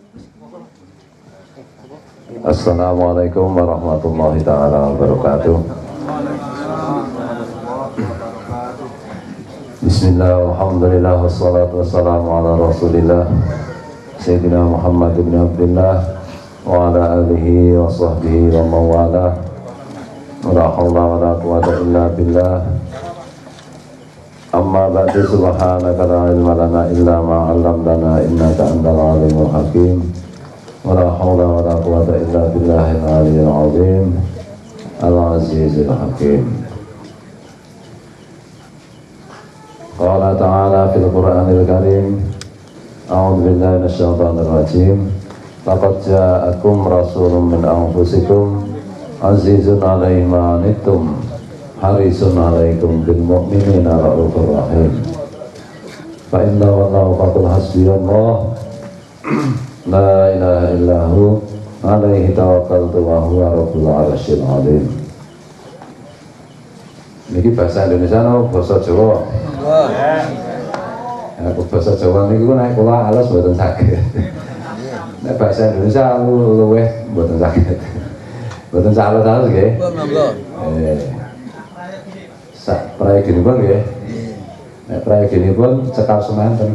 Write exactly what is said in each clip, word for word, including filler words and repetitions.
Assalamualaikum warahmatullahi ta'ala wabarakatuh. Bismillah, alhamdulillah, wassalatu wassalamu ala rasulillah Sayyidina Muhammad ibn Abdullah wa ala alihi wa sahbihi wa mawala wa la hawla wa la quwwata illa billah. Amma ba'du, subhanaka la ilma lana illa ma 'allamtana innaka antal alimul hakim. Wa la hawla wa la quwwata illa billahil aliyyil azim al-azizil hakim. Qala ta'ala fil Qur'anil Karim, a'udzu billahi minasyaitonir rajim. Laqad ja'akum rasulun min anfusikum azizun 'alaihi ma 'anittum harisun 'alaikum bil mu'minina raufur rahim. Fa inna wallahu faqul hasbiyallah la ilaha illahu 'alaihi tawakkaltu wa huwa rabbul 'arsyil 'azim. Niki bahasa Indonesia no bahasa Jawa. Aku bahasa Jawa niku nek kula alus mboten saged. Nek bahasa Indonesia luweh mboten saged. Mboten salah-salah nggih. Eh. Sak prayoginipun nggih. Nek prayoginipun cekal semanten.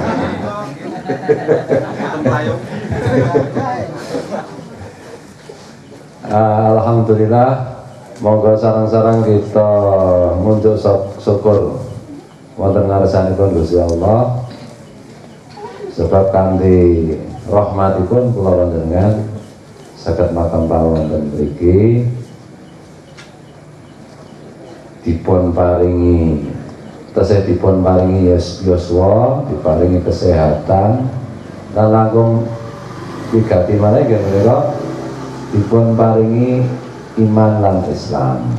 Alhamdulillah, monggo sarang-sarang kita munjuk syukur wonten ngarsanipun Gusti Allah, sebab kanthi rahmatipun kula panjenengan saged makam wonten mriki dipun paringi tesih dipun paringi yuswa, diparingi kesehatan lan langkung wigati malih nggih menika dipun paringi iman lan Islam.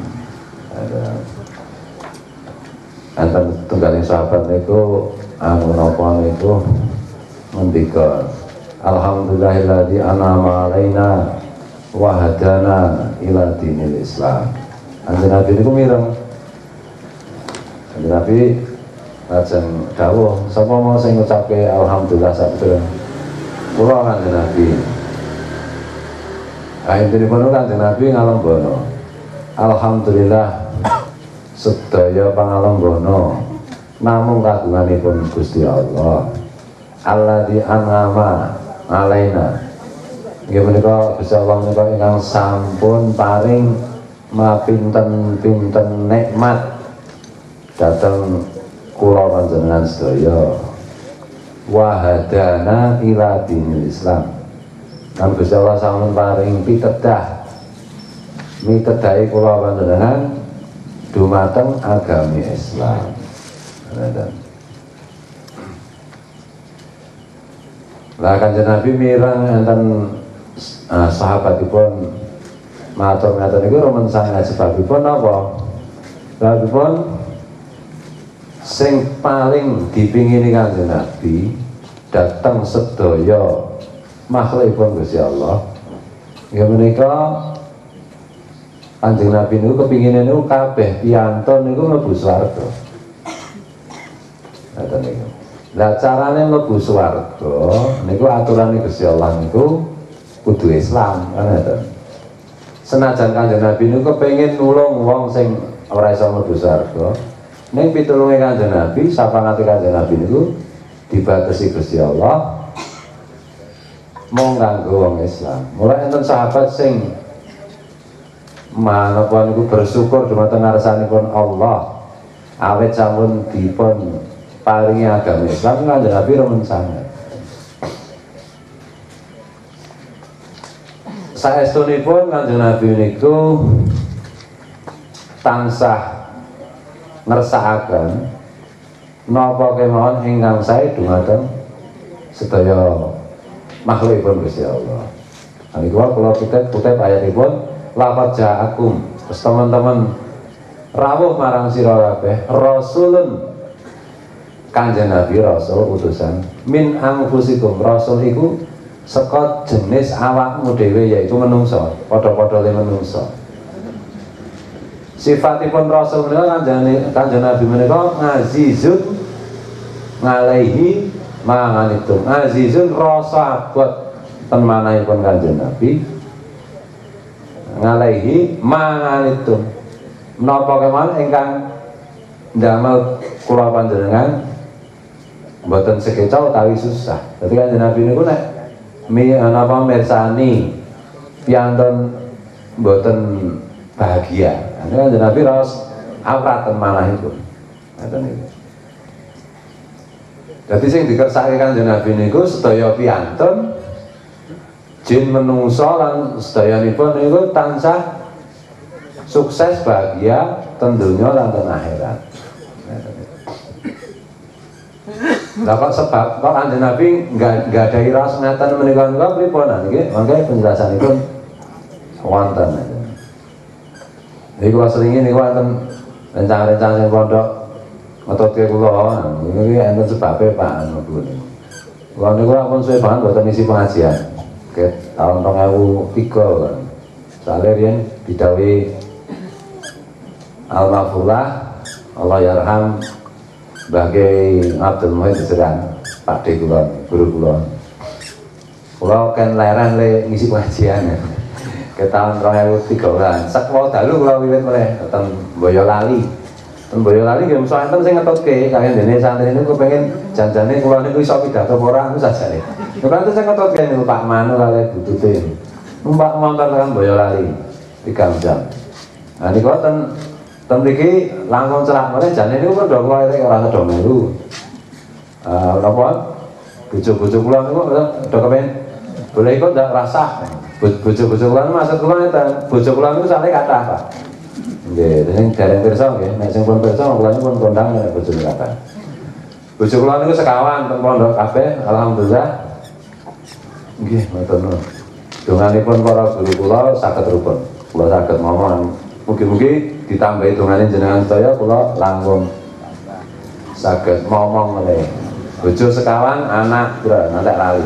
Anten tunggaling sahabat niku anu napa niku ngendika, alhamdulillahilladzi an'ama alaina wa hadana ila dinil Islam. Anjen Nabi niku mireng. Anjen Nabi lajeng dawuh, sapa mau sing ngucapke alhamdulillah sabda kula kanjeng Nabi. Akhiripun kanjeng Nabi ngalunggono, alhamdulillah sedaya pangalunggono namung kagunganipun Gusti Allah alladzi an'ama alaina. Nggih menika Gusti Allah menika ingkang sampun paring mapinten-pinten nikmat dhateng kula panjenengan sedaya. Wa hadana ila dinil Islam. Kan Gusti Allah sampun paring pitedah mitedahi kula panjenengan dumateng agami Islam. Lah kanjeng Nabi mireng enten uh, sahabatipun matur ngaten niku remen sanget sebabipun napa? Sebabipun sing paling dipingini kanjeng Nabi dateng sedaya makhlukipun Gusti Allah. Ya menika Kanjeng Nabi niku kepingine niku kabeh piantun niku mlebu swarga. Ngoten niku. Lah carane mlebu swarga niku aturane Gusti Allah niku kudu Islam, kan ngoten. Senajan Kanjeng Nabi niku kepengin nulung wong sing ora iso mlebu swarga, ning pitulunge Kanjeng Nabi, sapangate Kanjeng Nabi niku dibatasi Gusti Allah mung kanggo wong Islam. Mulai enten sahabat sing manapa niku bersyukur dumateng ngarsanipun Allah awet sampun dipun paringi agama Islam. Kanjeng Nabi remen sanget. Saestunipun Kanjeng Nabi niku tansah ngersakaken napa kemawon ingkang sae dumateng sedaya makhlukipun Gusti Allah. Niku kula kutip ayatipun laqad ja'akum, terus teman-teman rawuh marang sira kabeh rasulun Kanjeng Nabi rasul utusan min anfusikum. Rasul iku saka jenis awakmu dhewe yaitu menungso, padha-padha le menungso. Sifatipun rasul menika Kanjeng Nabi menika ngazizun ngalaihi manganitum. Azizun rasa abot ten manahipun Kanjeng Nabi ngalehi manganitum menapa keman ingkang ndamel kula panjenengan mboten sekeca utawi susah. Dadi Kanjeng Nabi niku nek mi napa mirsani piantun mboten bahagia. Ane Kanjeng Nabi raos awraten manahipun. Ngoten niku. Dadi sing dikersake Kanjeng Nabi niku sedaya piantun jin menungso lan sedayanipun niku tansah sukses bahagia ten donya lan ten akhirat. Lah kok sebab kok Kanjeng Nabi enggak enggak ada iras ngaten menika niku pripun nggih? Mangke penjelasanipun wonten. Niku kula seringe niku wonten rencana-rencana sing pondok ngetutke kula niki enten sebabe Pak niku. Kula niku ampun suwe banget boten isi pengajian. Ke tahun dua ribu tiga kan. Soalnya riyen didhawuhi Al-Mafullah Allah yarham sebagai Abdul Muhid Serang Pak D kula, guru kula. Kula kan leren le ngisi pengajian. Ke tahun dua ribu tiga kan. Sak wau dalu kula wiwit mulai teng Boyolali. Teng Boyolali nggih mesti enten sing ngetutke kaliyan dene santri niku kepengin janjane kula niku iso pidato apa ora niku sajane. Nek enten sing ngetutke niku Pak Manu kali butute. Numpak montor tekan Boyolali tiga jam. Nah niku ten ten mriki langsung celak meneh jane niku pun do kula ora sedo melu. Eh napa? Bojo-bojo kula niku do kepen boleh ikut ndak rasah. Bojo-bojo kula maksud kula ngeten, bojo kula niku sale kathah, Pak. Nggih, sing dereng pirsa nggih, nek sing pun pirsa kula niku pun kondang nek bojo kathah. Bojo kula niku sekawan teng pondok kabeh, alhamdulillah. Nggih, ngoten. Donganipun para guru kula saged rukun. Kula saged ngomong mugi-mugi ditambahi dongane jenengan sedaya kula langkung saged ngomong meneh. Bojo sekawan, anak pira nanti lali.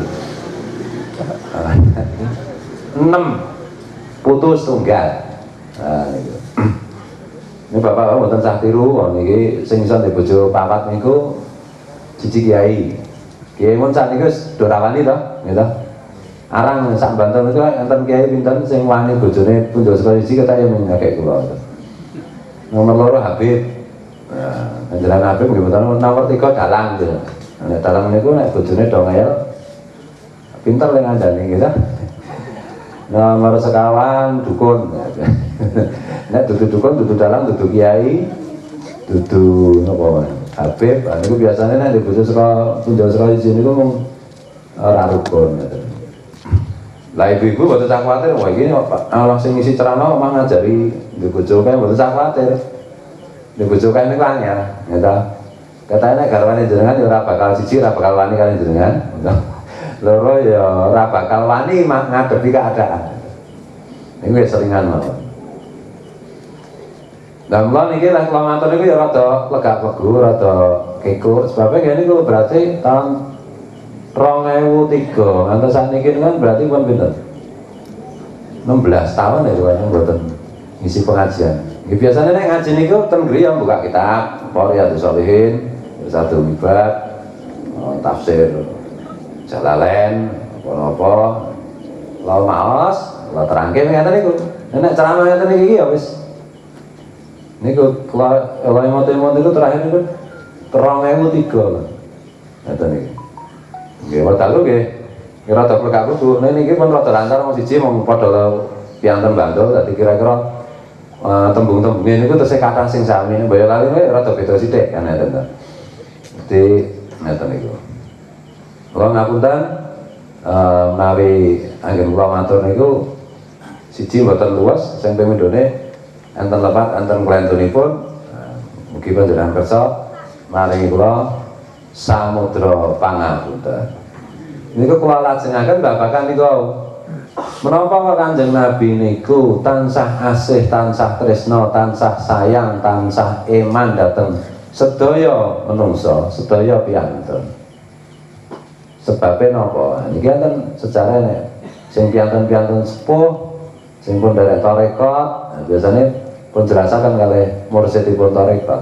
enam putus tunggal. Nah niku. Ini bapak mboten sah tiru, niki sing iso ndek bojo papat niku siji kiai. Kiai mun sakniku wis do rawani to, nggih to. Arang sak Banten niku enten kiai pinten sing wani bojone pundhok saka siji kata ya menyake kula. Nomor loro Habib. Nah, panjenengan Habib nggih mboten nomor tiga dalang gitu. Nek dalang niku nek bojone do ngeyel pinter le ngandani gitu. Nomor sekawan dukun. Nek dudu dukun, dudu dalang, dudu kiai, dudu napa Habib. Niku biasane nek bojo saka pundhok saka siji niku mung ora rukun. Lah ibu-ibu mboten sak kuwatir, wah iki Allah sing ngisi ceramah omah ngajari ndek bojo kae mboten sak kuwatir. Ndek bojo kae niku anyar, ya ta. Katane nek garwane jenengan ya ora bakal siji, ora bakal wani kali jenengan. Loro ya ora bakal wani ngadepi keadaan. Niku wis seringan mawon. Lah mula niki lek kula matur niku ya rada lega pegu, rada kekuk sebabnya niku berarti tahun dua ribu tiga ngantos sakniki kan berarti pun pinten? enam belas tahun ya kayaknya mboten ngisi pengajian. Nggih biasane nek ngaji niku ten griya buka kitab, Riyadhus Shalihin, satu mibat, tafsir Jalalain, apa-apa, lau maos, lau terangke ngeten niku. Nek ceramah ngeten iki ya wis niku kalau emot-emot niku terakhir niku dua ribu tiga. Ngeten niku. Nggih, wekdal nggih. Kira rada plek-plek. Nah niki pun rada lancar mung siji mung padha pianten bantul dadi kira-kira uh, tembung-tembunge niku tesih kathah sing sami. Boyolali kuwi rada beda sithik kan ngeten to. Dadi ngeten niku. Kula ngapunten uh, menawi anggen kula matur niku siji mboten luwes sing pemindhone enten lepat enten klentunipun. Uh, mugi panjenengan kersa maringi kula samudra pangapunten. Niku kula lajengaken babagan niku menapa Kanjeng Nabi niku tansah asih, tansah tresna, tansah sayang, tansah iman dhateng sedaya menungsa, sedaya piantun. Sebabe napa? Niki enten sejarah nek sing piantun-piantun sepuh sing pun derek tarekat, biasanya pun jelasaken kalih mursyidipun tarekat.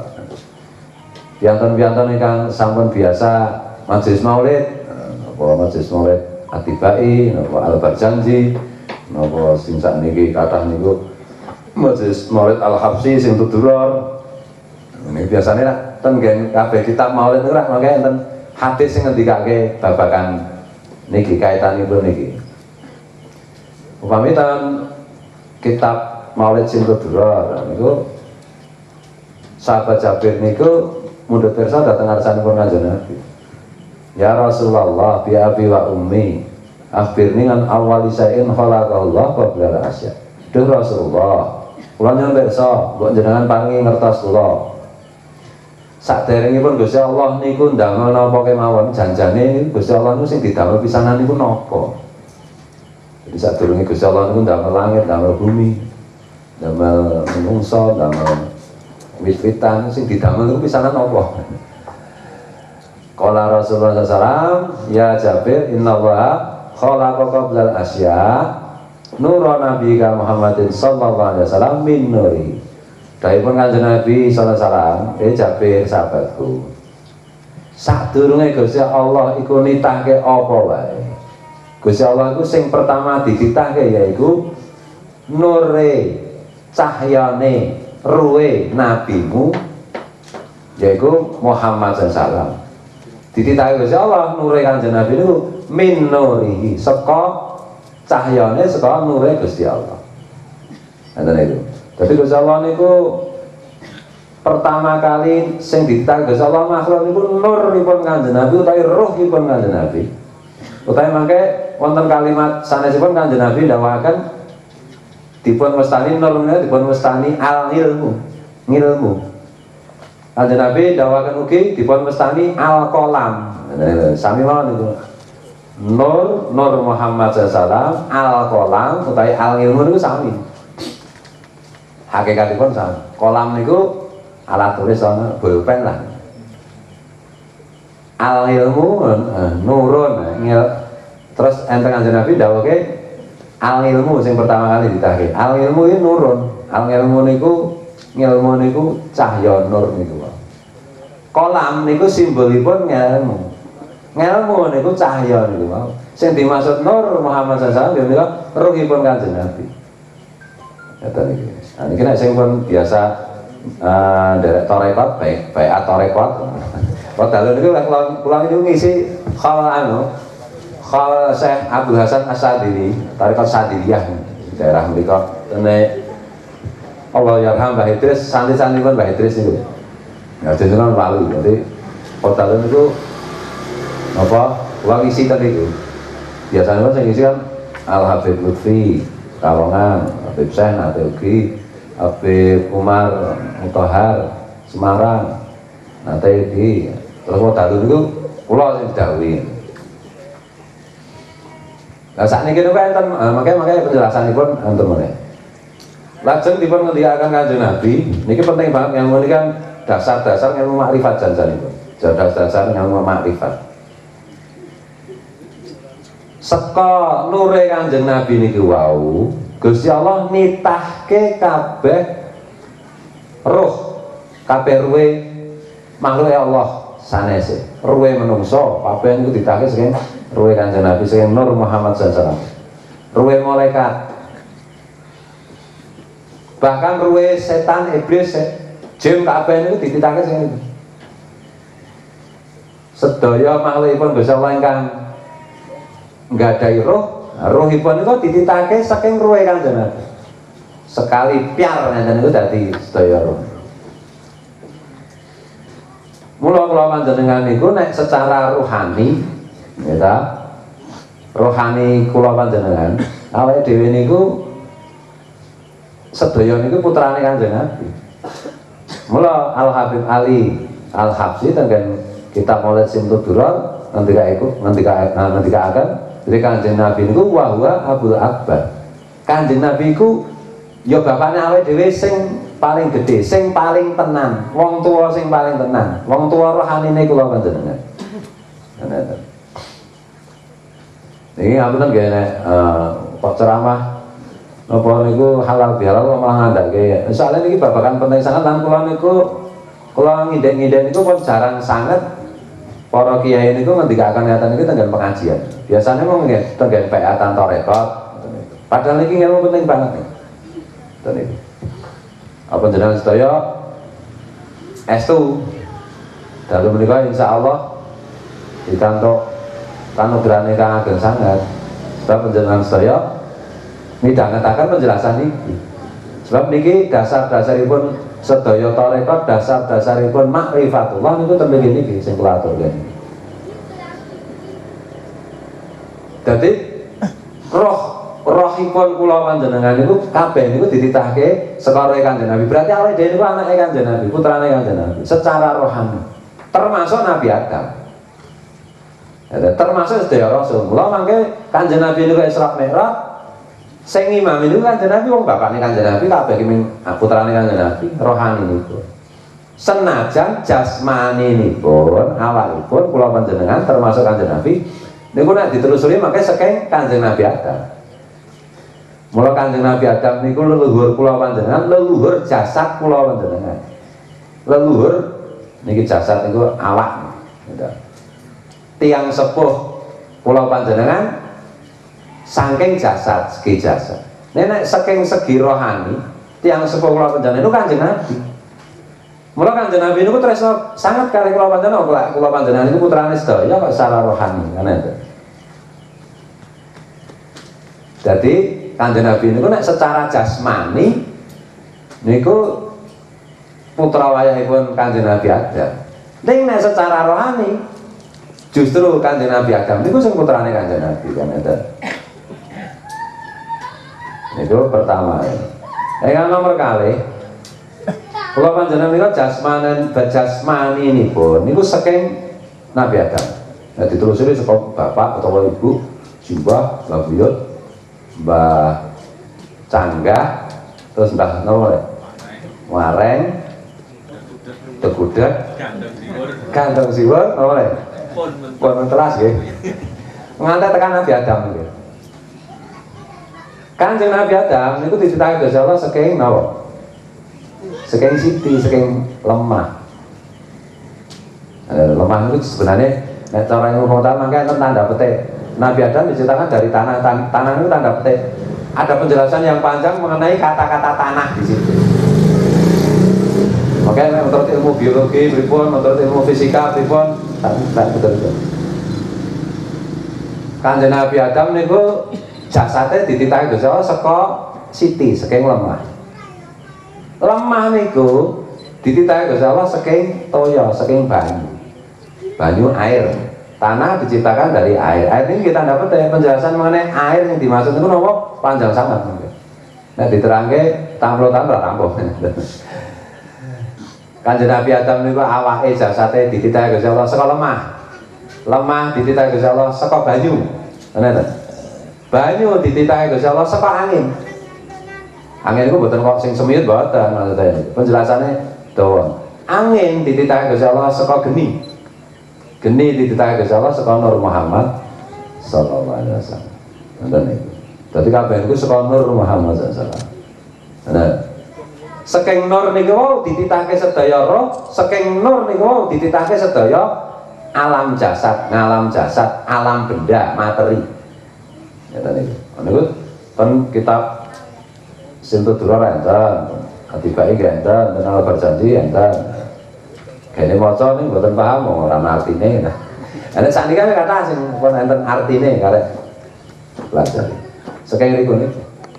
Piantun-piantun ingkang sampun biasa majelis maulid, apa majelis maulid Atibai, napa Al-Barjanji, napa sing sakniki kathah niku Majelis Maulid Al-Habsyi sing tuduror. Ini biasanya lah, ten gen kabeh kitab Maulid niku ra mangke enten hadis sing ngendikake babagan niki kaitanipun niki. Upami ten kitab Maulid sing tuduror niku sahabat Jabir niku mundhut pirsa dhateng ngarsanipun Kanjeng Nabi. Ya Rasulullah bi abi wa ummi akhbirni an awwali syai'in khalaqallahu qabla al-asya. Duh Rasulullah, kula nyuwun pirsa, mbok jenengan paringi ngertos kula. Saderengipun Gusti Allah niku ndamel napa kemawon, janjane Gusti Allah niku sing didamel pisanan niku napa? Jadi sadurunge Gusti Allah niku ndamel langit, ndamel bumi, ndamel menungso, ndamel wit-witan, sing didamel niku pisanan napa? Qala Rasulullah sallallahu alaihi wasallam, ya Jabir, innallaha khalaqa qablal asya nura nabiyika Muhammadin sallallahu alaihi wasallam min nuri. Daipun Kanjeng Nabi sallallahu alaihi wasallam, eh Jabir sahabatku. Sadurunge Gusti Allah iku nitahke apa wae. Gusti Allah iku sing pertama dititahke yaiku nure, cahyane, ruwe nabimu yaiku Muhammad sallallahu alaihi wasallam. Dititahke Gusti Allah nure Kanjeng Nabi niku min nurihi, saka cahyane saka nure Gusti Allah. Ngoten itu. Jadi Gusti Allah niku pertama kali sing dititahke Gusti Allah makhluk niku nuripun Kanjeng Nabi utawi ruhipun Kanjeng Nabi. Utawi mangke wonten kalimat sanesipun Kanjeng Nabi dawuhaken dipun wastani nur menika dipun wastani al ilmu, ngilmu. Kanjeng Nabi dawuhaken ugi dipun wastani al-qalam. Sami mawon niku. Nur Nur Muhammad sallallahu alaihi wasallam, al-qalam utawi al-ilmu niku sami. Hakikatipun sami. Qalam niku alat tulis ana bolpen lah. Al-ilmu nurun ngil. Terus enten Kanjeng Nabi dawuhke al-ilmu sing pertama kali ditahke. Al-ilmu iki nurun. Al-ilmu niku ngilmu niku cahya nur niku. Kolam niku simbolipun ngilmu. Ngilmu niku cahya niku mau. Sing dimaksud Nur Muhammad sallallahu alaihi wasallam niku ruhipun Kanjeng Nabi. Ngoten iki. Nah niki nek sing pun biasa uh, derek tarekat baik baik tarekat. Padahal niku lek kula niku ngisi khal anu khal Syekh Abdul Hasan As-Sadili, tarekat Sadiriyah daerah mriku. Tene Allah yarham Mbah Idris, santri-santripun Mbah Idris niku. Ya jenengan lalu, jadi hotel itu apa? Uang isi tadi itu. Biasanya kan saya isi kan Al Habib Lutfi, Kalongan, Habib Syekh, Nateugi, Habib Umar Mutahar, Semarang, nanti di terus hotel itu pulau yang didahului. Nah saat ini kita kan, makanya makanya penjelasan itu untuk mana? Lajeng dipun ngendikaken Kanjeng Nabi, niki penting banget yang ini kan dasar-dasar ilmu makrifat janjan itu. Dasar-dasar ilmu makrifat. Seka nure Kanjeng Nabi niki wau, Gusti Allah nitahke kabeh roh, kabeh ruwe makhluk Allah sanese. Ruwe menungso, kabeh niku ditahke saking ruwe Kanjeng Nabi saking Nur Muhammad sallallahu alaihi wasallam. Ruwe malaikat. Bahkan ruwe setan, iblis, jin kabeh niku dititahke sing niku. Sedaya makhlukipun Gusti Allah ingkang nggadahi roh, rohipun niku dititahke saking ruwe Kanjeng Nabi. Sekali piar ngeten niku dadi sedaya roh. Mula kula panjenengan niku nek secara rohani, ya ta? Rohani kula panjenengan, awake dhewe niku sedaya niku putrane Kanjeng Nabi. Mula Al Habib Ali Al Habsyi tenggen kitab Maulid Simtuduror ngendika iku ngendika ngendika akan dari Kanjeng Nabi niku wa huwa Abul Akbar. Kanjeng Nabi iku ya bapakne awake dhewe sing paling gede, sing paling tenan, wong tua sing paling tenan, wong tua rohanine kula panjenengan. Ngoten. Niki ngapunten nggih nek kok ceramah napa niku halal bihalal malah ngandake. Soalnya niki babakan penting sangat lan kula niku kula ngindek-ngindek niku pun jarang sangat para kiai niku ngendikaken ngaten niku tenggen pengajian. Biasanya mau nggih tenggen P A tanpa rekod. Padahal ini ilmu penting banget nih. Ini. Apa jenengan sedaya estu dalu menika insyaallah ditantuk kanugrahane kang ageng sangat. Sebab panjenengan sedaya midhangetaken penjelasan iki. Sebab niki dasar-dasaripun sedaya tarekat, dasar-dasaripun makrifatullah niku ten mriki niki sing kula aturaken. Dadi roh rohipun kula panjenengan niku kabeh niku dititahke saka rohe Kanjeng Nabi. Berarti awake dhewe niku anake Kanjeng Nabi, putrane Kanjeng Nabi secara rohani. Termasuk Nabi Adam. Ya, termasuk sedaya rasul. Mula mangke Kanjeng Nabi niku Isra Mi'raj sing imam niku Kanjeng Nabi wong bapakne Kanjeng Nabi kabeh ki putrane Kanjeng Nabi, rohani niku. Senajan jasmani nipun, awakipun kula panjenengan termasuk Kanjeng Nabi niku nek ditelusuri mangke saking Kanjeng Nabi Adam. Mula Kanjeng Nabi Adam niku leluhur kula panjenengan, leluhur jasad kula panjenengan. Leluhur niki jasad niku awak. Gitu. Tiang sepuh kula panjenengan saking jasad, segi jasad. Nek saking segi rohani, tiang sepuh kula panjenengan niku Kanjeng Nabi. Mula Kanjeng Nabi niku tresno sangat kali kula panjenengan, kula panjenengan niku putrane sedaya kok secara rohani kan itu. Jadi Kanjeng Nabi niku nek secara jasmani niku putra wayahipun Kanjeng Nabi Adam. Ning nek secara rohani justru Kanjeng Nabi Adam niku sing putrane Kanjeng Nabi kan itu. Itu pertama. Yang nomor kali kula panjenengan niku jasmanen jasmani nipun niku saking Nabi Adam. Nah ditelusuri saka bapak utawa ibu Simbah, Mbah Buyut, Mbah Canggah, terus Mbah Nopo Wareng, Tegudeg, Gandeng Siwur, Nopo Pun mentelas nggih. Nganti tekan Nabi Adam nggih. Kanjeng Nabi Adam niku diceritake Gusti Allah saking napa? Saking siti, saking lemah. Eh, lemah itu sebenarnya nek cara ilmu pengetahuan mangke enten tanda petik. Nabi Adam diciptakan dari tanah, tan tanah itu tanda petik. Ada penjelasan yang panjang mengenai kata-kata tanah di situ. Oke, menurut ilmu biologi, pripun, menurut ilmu fisika, pripun, tak betul-betul. Kanjeng Nabi Adam niku jasate dititahke Gusti Allah saka siti, saking lemah. Lemah niku dititahke Gusti Allah saking toya, saking banyu. Banyu air. Tanah diciptakan dari air. Air ini kita dapat dari penjelasan mengenai air yang dimaksud itu nopo panjang sangat. Nah diterangke tamplo-tamplo rampung. Kanjeng Nabi Adam niku awake jasate dititahke Gusti Allah saka lemah. Lemah dititahke Gusti Allah saka banyu. Ngoten. Banyu dititahke Gusti Allah saka angin. Angin itu mboten kok sing semiyut mboten maksudnya. Penjelasannya dawa. Angin dititahke Gusti Allah saka geni. Geni dititahke Gusti Allah saka Nur Muhammad sallallahu alaihi wasallam. Ngoten niku. Dadi kabeh niku saka Nur Muhammad sallallahu alaihi wasallam. Nah, saking nur niku wau dititahke sedaya roh, saking nur niku wau dititahke sedaya alam jasad, ngalam jasad, alam benda, materi. Ngoten niku. Niku ten kitab Sintu Durara enten, Atibai enten, dan Al Berjanji enten. Kene maca ning mboten paham ora artine. Nah, nek sakniki kan kata sing pun enten artine karek belajar. Saking riku niku.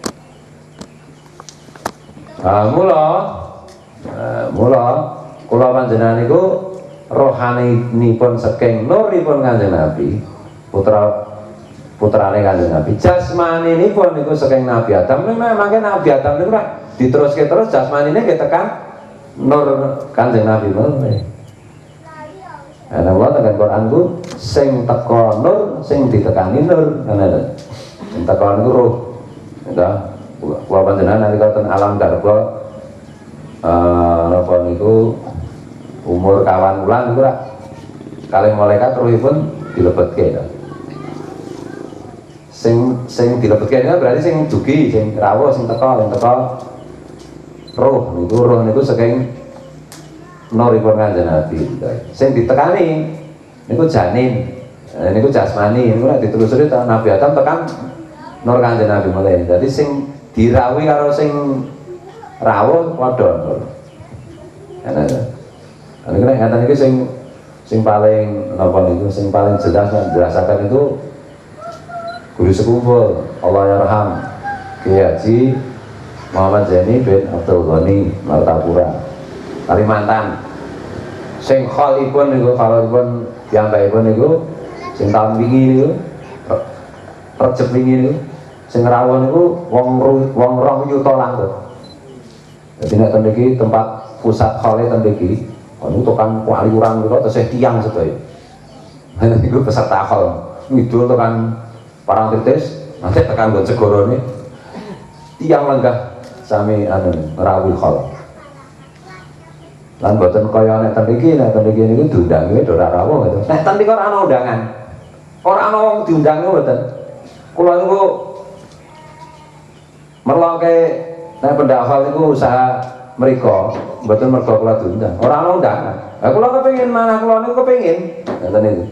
Ah mula eh, mula kula panjenengan niku rohaninipun saking nuripun Kanjeng Nabi, putra putrane Kanjeng Nabi. Jasmaninipun niku saking Nabi Adam. Memang Nabi Adam niku diteruske terus jasmanine nggih tekan nur Kanjeng Nabi meneh. Ana Allah tekan Quran ku sing teka nur, sing ditekani nur, ngono. Sing teka niku roh. Ya, kula panjenengan nalika ten alam garba eh napa niku umur kawan wulan niku ra kalih malaikat rohipun dilebetke ya. Sing sing dilebetke niku berarti sing dugi, sing rawuh, sing teka, sing teka roh niku roh niku saking nuripun Kanjeng Nabi. Sing ditekani niku janin. Nah, ini ku jasmani, ini ku ditelusuri Nabi Adam tekan nur Kanjeng Nabi mulai. Jadi sing dirawi karo sing rawuh padha. Ana. Ana kene ngaten iki sing sing paling napa niku sing paling jelas menjelaskan itu guru sekumpul Allah yarham Kiai Haji Muhammad Zaini bin Abdul Ghani Martapura Kalimantan. Sing khalipun niku khalipun piyambakipun niku sing taun wingi niku Rejeb wingi niku sing rawuh niku wong wong rong yuta langkung. Jadi nek ten iki tempat pusat khale ten iki, niku tukang wali urang niku tesih tiyang sedaya. Niku peserta khol, ngidul tekan Parangtritis, nanti tekan nggon segorone tiyang lenggah sami anu rawuh khol. Lan boten kaya nek ten iki, nek ten iki niku diundangi ora rawuh gitu. Nek ten iki ora ana undangan. Ora ana wong diundangi mboten. Kula niku merloke nek pendakwah niku usaha mriko, mboten mergo kula diundang. Ora ana undangan. Lah kula kepengin manah kula niku kepengin. Ngoten niku.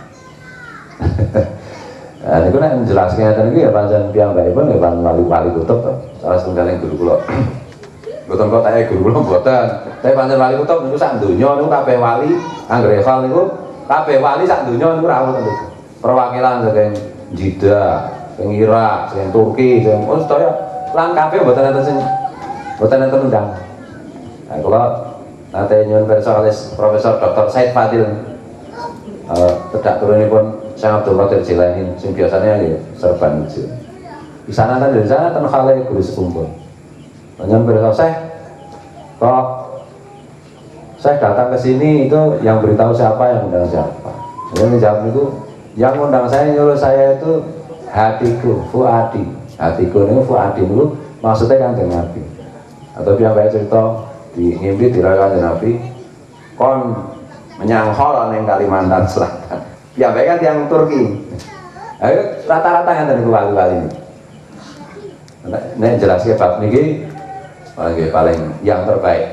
Nah niku nek njelaske ngaten iki ya pancen piyambakipun ya pan wali-wali kutub to. Salah setunggaling guru kula. Mboten kok tak guru kula mboten. Tapi pancen wali kutub niku sak donya niku kabeh wali, anggere hal niku kabeh wali sak donya niku rawuh ten. Perwakilan saking Jeddah, sing Irak, sing Turki, sing oh sedaya lan kabeh mboten enten sing mboten enten undang. Nah kula nate nyuwun pirsa kalih Profesor Doktor Said Fadil eh tedak turunipun Syekh Abdul Qadir Jilani sing biasanya nggih serban ijo. Di sana kan dari sana ten khale guru sekumpul. Nyuwun pirsa Syekh kok saya datang ke sini itu yang beritahu siapa, yang undang siapa. Jadi jawab itu yang undang saya, nyuruh saya itu hatiku, fuadi. Hatiku ini fuadi dulu maksudnya Kanjeng Nabi. Atau yang baik cerita di ngimpi di Kanjeng Nabi kon menyanghol ning Kalimantan Selatan. Yang baik kan yang Turki. Ayo rata-rata yang tadi wali-wali ini. Nek jelasnya bab niki paling paling yang terbaik.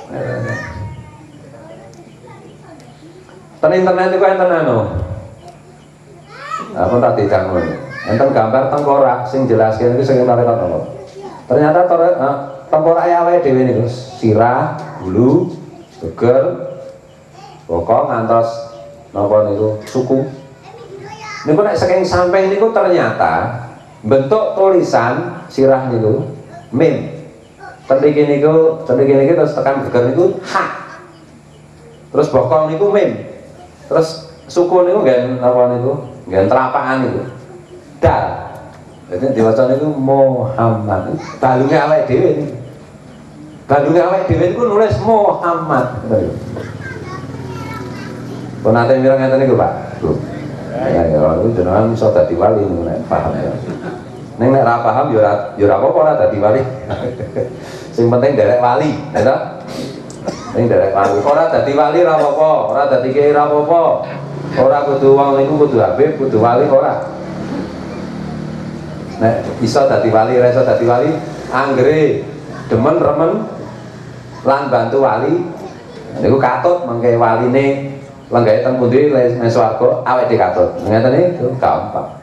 Ten internet itu enten anu. Apa tak didangmu. Enten gambar tengkorak sing jelaskan itu sing tarekat apa. Ternyata tengkorak awake dhewe niku sirah, bulu, geger, bokong ngantos napa niku suku. Niku nek saking samping niku ternyata bentuk tulisan sirah niku mim. Tendiki niku, tendiki niku terus tekan geger niku ha. Terus bokong niku mim. Terus suku niku nggen napa niku? Nggen telapakan niku. Dal. Jadi diwaca niku Muhammad. Balunge awake dhewe niku. Balunge awake dhewe niku nulis Muhammad. Pun nate mireng ngeten niku, Pak. Bu. Ya ya niku jenengan iso dadi wali niku nek paham ya. Ning nek ora paham ya ora ya ora apa-apa ora dadi wali. Sing penting derek wali, ya ta? Ning derek wali. Ora dadi wali ora apa-apa, ora dadi kiai ora apa-apa. Ora kudu wong niku kudu habib, kudu wali ora. Nek iso dadi wali, ora iso dadi wali, anggere demen remen lan bantu wali. Niku katut mengke waline lenggahe teng pundi nang swarga awake dhewe katut. Ngeten niku gampang.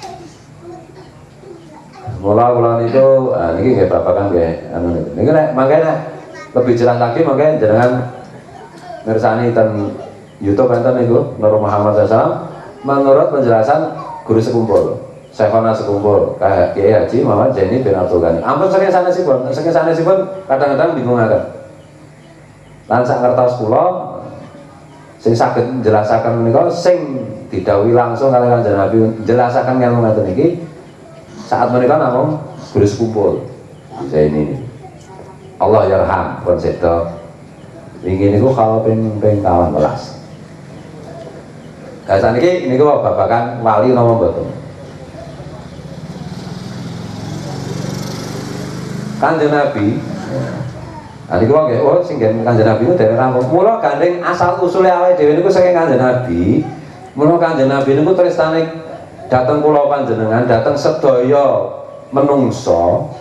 Mula kula niku ah, niki nggih babakan nggih anu niku. Niki nek mangke nek lebih jelas lagi mangke jenengan mirsani ten YouTube enten niku Nur Muhammad sallallahu alaihi wasallam menurut penjelasan guru sekumpul Syekhona sekumpul Kiai Haji Muhammad Zaini bin Abdul Ghani. Ampun saking sanesipun, saking sanesipun kadang-kadang bingungaken. Lan sak ngertos kula sing saged njelasaken menika sing didhawuhi langsung kali Kanjeng Nabi njelasaken ngelmu ngaten iki saat menika namung guru sekumpul Zaini. Allah yarham pun sedo. Wingi niku kalau ping ping kawan welas. Nah, saat ini, ini kok babakan wali nama betul. Kanjeng Nabi, nah ini kok oh singgen Kanjeng Nabi itu dari rambut. Mula gandeng asal usulnya awake dhewe niku saking Kanjeng Nabi. Mula Kanjeng Nabi niku tresnane dateng kula panjenengan, dateng sedaya menungso.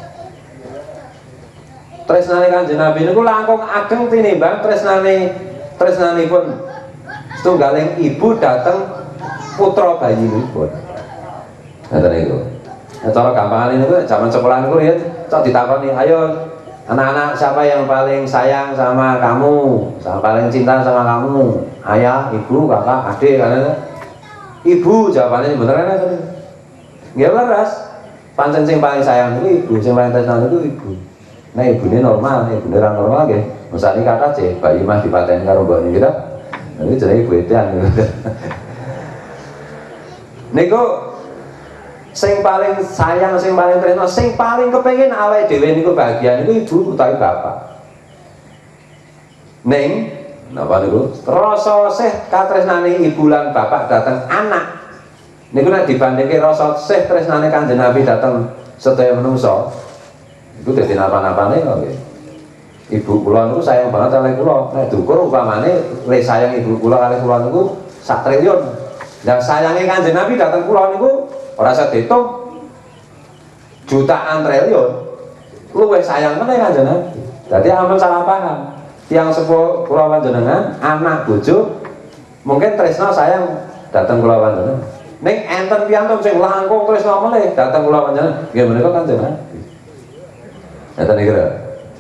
Tresnane Kanjeng Nabi niku langkung ageng tinimbang tresnane tresnanipun setunggaling ibu dateng putra bayinipun. Ngoten niku. Nah, cara gampangane niku zaman sekolah niku ya cok ditakoni, "Ayo anak-anak, siapa yang paling sayang sama kamu? Sama paling cinta sama kamu? Ayah, ibu, kakak, adik?" Karena ibu jawabannya bener kan? Nggih leres. Pancen sing paling sayang itu ibu, sing paling tresnan itu ibu. Nah ibu ini normal, ibu ini orang normal nggih. Misale kata aja bayi mah dipateni karo mbok niku kita. Niku jenenge ibu edan. Niku sing paling sayang, sing paling tresno, sing paling kepengin awake dhewe niku bahagia niku ibu utawi bapak. Ning napa niku? Rasa sih katresnane ibu lan bapak dateng anak. Niku nek dibandingke rasa sih tresnane Kanjeng Nabi dateng sedaya manungsa, iku dadi napa-napane kok nggih. Ibu kula niku sayang banget kalih kula. Nek dukur upamane le sayang ibu kula kalih kula niku sak triliun. Lah sayange Kanjeng Nabi dateng kula niku ora usah diitung. Jutaan triliun. Luwih sayang meneh Kanjeng Nabi. Dadi ampun salah paham. Tiang sepuh kula panjenengan, anak bojo mungkin tresno sayang dateng kula panjenengan. Ning enten piyantun sing langkung tresno melih dateng kula panjenengan. Nggih menika Kanjeng Nabi. Enten iki lho.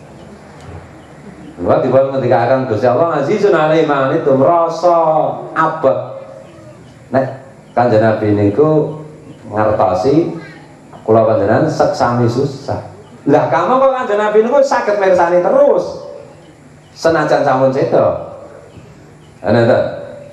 Lha dipun ngendikaken Gusti Allah azizun alaihi ma itu rasa abot. Nek Kanjeng Nabi niku ngertosi kula panjenengan seksami susah. Lah kamu kok Kanjeng Nabi niku saged mirsani terus. Senajan sampun seda. Ana ta?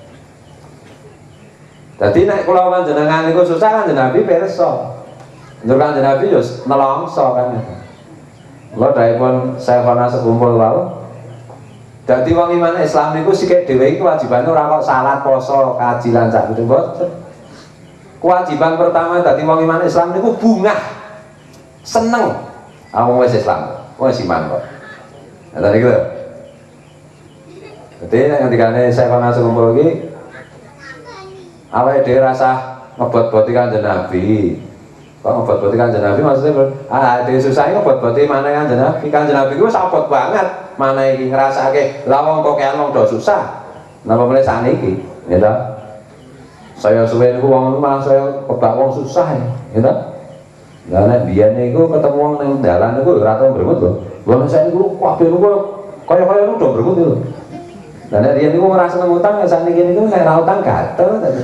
Dadi nek kula panjenengan niku susah Kanjeng Nabi pirsa. Njur Kanjeng Nabi yo nelongso kan. Lha daipun Syekhona sekumpul wae. Dadi wong iman Islam niku sikik dhewe iki kewajibane ora kok salat, poso, kaji lan sak kudu mboten. Kewajiban pertama dadi wong iman Islam niku bungah. Seneng. Awong wis Islam, wis iman kok. Ngoten iki lho. Dadi nek ngendikane Syekhona sekumpul iki awake dhewe rasa ngebot-boti Kanjeng Nabi. Kok ngebot-boti Kanjeng Nabi maksudnya ah dhewe susah ngebot-boti maneh Kanjeng Nabi. Kanjeng Nabi ku wis abot banget. Maneh iki ngrasake la wong kok kean wong do susah. Napa meneh saniki, ya ta? Saya suwe niku wong malah saya kebak wong susah ya, ta? Lah nek biyen niku ketemu wong ning dalan niku ora tau bremut lho. Wong saya niku kabeh niku kaya-kaya niku do bremut lho. Lah nek riyen niku ora seneng utang, sakniki niku nek ra utang gatel tadi.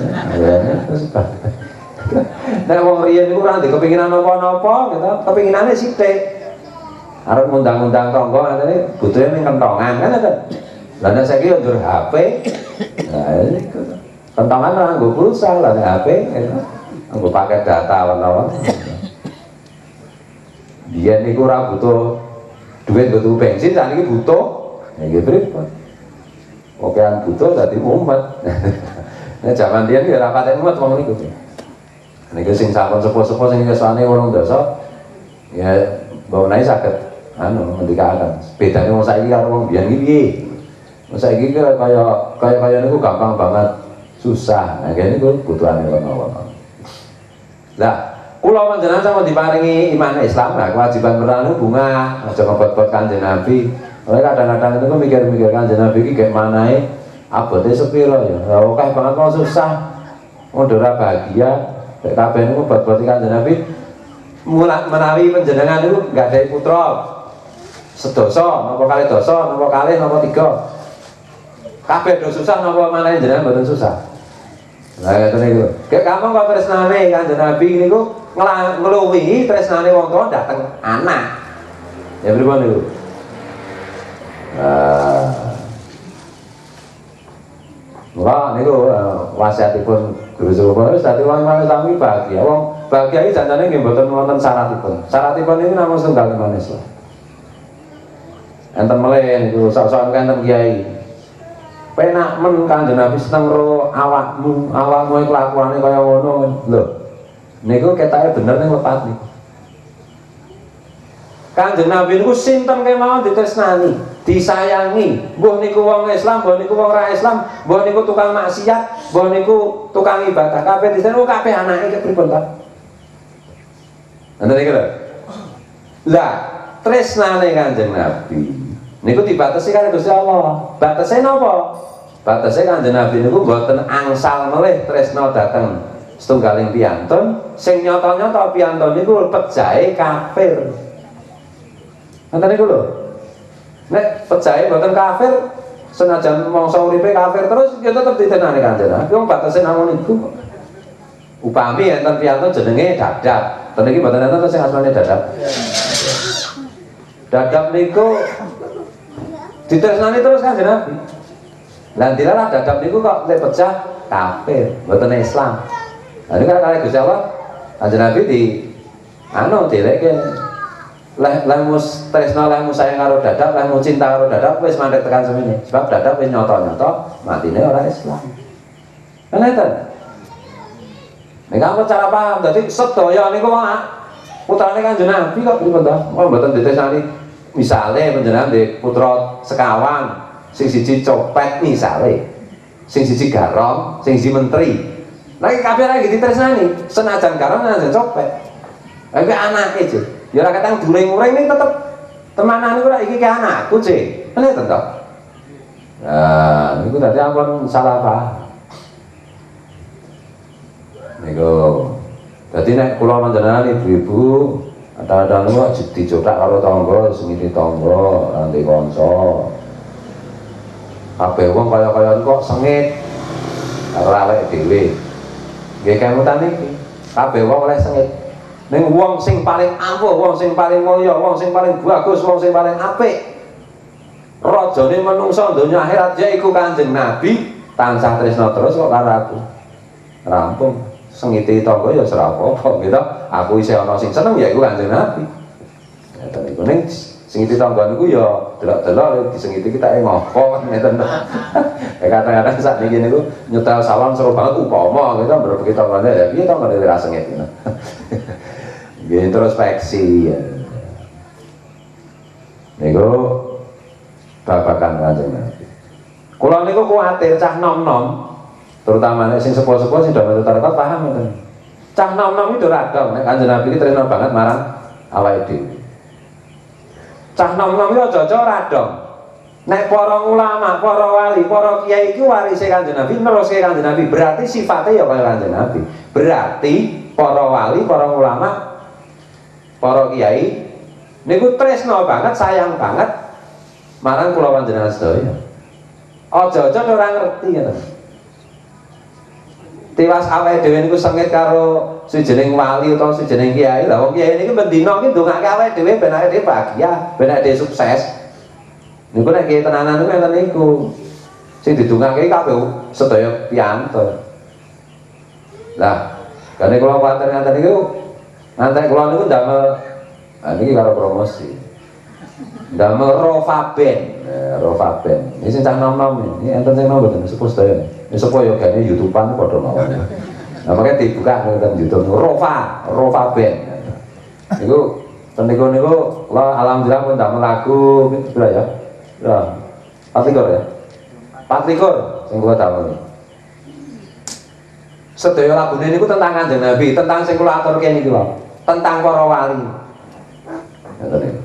Nek wong riyen niku ora ndek kepinginan napa-napa, gitu. Kepinginane sithik. Arep ngundang-undang tangga ngene butuhe ning kentongan kan ada. Lah nek saiki yo ndur H P. Nah iku. Kentongan ora nggo pulsa, lah nek H P nggo paket data wana-wana. Biyen niku ora butuh duit butuh bensin, sakniki butuh. Ya nggih pripun. Okean butuh dadi umat. Nek jaman riyen ya ora patek umat wong niku. Niku sing sampun sepuh-sepuh sing kesane wolung dasa ya mbok naik saged anu ngendikaken. Bedane wong saiki karo wong biyen iki piye? Wong saiki kaya kaya kaya niku gampang banget susah. Nah kene niku butuhane ngono-ngono. Lah, kula panjenengan sampun diparingi iman Islam, nah kewajiban pertama bunga, aja ngebot-bot Kanjeng Nabi. Oleh kadang-kadang itu mikir-mikir Kanjeng Nabi iki gek manahe abote sepiro ya. Lah akeh banget wong susah. Wong ora bahagia, nek kabeh niku bot-bot Kanjeng Nabi. Mulak menawi panjenengan niku enggak ada putra. Sedoso, napa kalih dosa, napa kalih, napa tiga. Kabeh do susah napa manahe jenengan mboten susah. Lah ngoten niku. Gek kamu kok tresnane Kanjeng Nabi niku ngluwihi tresnane wong tuwa dateng anak. Ya pripun niku? Nah, wah niku wasiatipun Guru Sukma wis dadi wong iman Islam iki bahagia. Wong bahagia iki janjane nggih mboten wonten syaratipun. Syaratipun niku namung setunggal iman Islam. Enten meleh niku sok-sokan enten kiai. Penak men Kanjeng Nabi seneng ro awakmu, awakmu iki kelakuane kaya ngono. Lho. Niku ketake bener ning lepat niku. Kanjeng Nabi niku sinten kemawon ditresnani, disayangi. Mbuh niku wong Islam, mbuh niku wong ora Islam, mbuh niku tukang maksiat, mbuh niku tukang ibadah, kabeh disene kabeh anake kepripun ta? Ngoten iki lho. Lah, tresnane Kanjeng Nabi niku dibatasi karo Gusti Allah. Batese napa? Batese Kanjeng Nabi niku mboten angsal melih tresna dhateng setunggaling piyantun, sing nyata-nyata piyantun niku pejahe kafir. Ngoten niku lho. Nek pejahe mboten kafir, senajan mangsa uripe kafir terus ya tetep ditenani Kanjeng Nabi. Wong batese namung niku. Upami enten piyantun jenenge Dadap. Ten iki mboten enten sing asmane Dadap. Dadap niku ditresnani terus Kanjeng Nabi. Lah dilalah Dadap niku kok lek pecah kafir, mboten Islam. Lah niku kalih Gusti Allah Kanjeng Nabi di anu dileke leh lehmus tresna lehmu sayang karo Dadap, lehmu cinta karo Dadap wis mandek tekan semene. Sebab Dadap wis nyata-nyata matine ora Islam. Kan ngeten. Nek apa cara paham dadi sedaya niku wong putrane Kanjeng Nabi kok pripun to? Oh mboten ditresnani. Misale panjenengan di putra sekawan sing siji copet misale, sing siji garong, sing siji menteri. Lagi kabeh lagi ditresnani, senajan garong senajan copet. Lagi anake je. Ya ora katang during-uring ning tetep temanan iku ora iki ke anakku, Cik. Ngene to. Nah, niku dadi ampun salah paham. Niku dadi nek kula panjenengan ibu-ibu kadang-kadang niku dicodak karo tangga, sing tangga, nanti kanca. Kabeh wong kaya-kaya kok sengit karo awake dhewe. Nggih kemutan iki. Kabeh wong oleh sengit. Ning wong sing paling ampuh, wong sing paling mulya, wong sing paling bagus, wong sing paling apik. Rajane menungso donya akhirat yaiku Kanjeng Nabi, tansah tresna terus kok karo aku. Rampung. Sengite tangga ya ora apa-apa gitu. Aku isih ana sing seneng yaiku Kanjeng Nabi. Ngeten niku ning sengiti tangga niku ya delok-delok disengiti kita ngopo ngeten. Ya kadang-kadang sak niki niku nyetel salam seru banget upama kita berbagi tanggane ya piye tanggane ora sengit ngono. Nggih introspeksi ya. Niku babakan Kanjeng Nabi. Kula niku kuwatir cah nom-nom terutama nek sing sepuh-sepuh sing dhamel tarekat paham ngoten. Cah nom-nom itu radong nek Kanjeng Nabi iki tresna banget marang awake dhewe. Cah nom-nom itu aja-aja radong. Nek para ulama, para wali, para kiai iki warise Kanjeng Nabi, neruske Kanjeng Nabi, berarti sifatnya ya kaya Kanjeng Nabi. Berarti para wali, para ulama, para kiai niku tresna banget, sayang banget marang kula panjenengan sedaya. Aja-aja ora ngerti ngoten. Tiwas awake dhewe niku sengit karo sujening wali utawa sujening kiai. Lah wong kiai niki bendina iki ndongake awake dhewe ben awake dhewe bahagia, ben awake dhewe sukses. Niku nek kiai tenanan niku enten niku. Sing didongake kabeh sedaya piyantun. Lah, kene kula kuwatir ngaten niku, ngantek kula niku ndamel ah niki karo promosi. Ndamel Rofaben, eh, Rofaben. Ini sing cah nom-nom iki, enten sing nom mboten sepuh sedaya. Ini sepuh yo gane YouTubean padha mawon. Nah, makanya dibuka nonton YouTube Rofa, Rofa Band. Niku niku niku lah alhamdulillah pun ndamel lagu pira ya? Ya. Patlikur ya. Patlikur sing kula damel. Sedaya lagune niku tentang Kanjeng Nabi, tentang sing kula aturke niki lho, tentang para wali. Ngoten niku.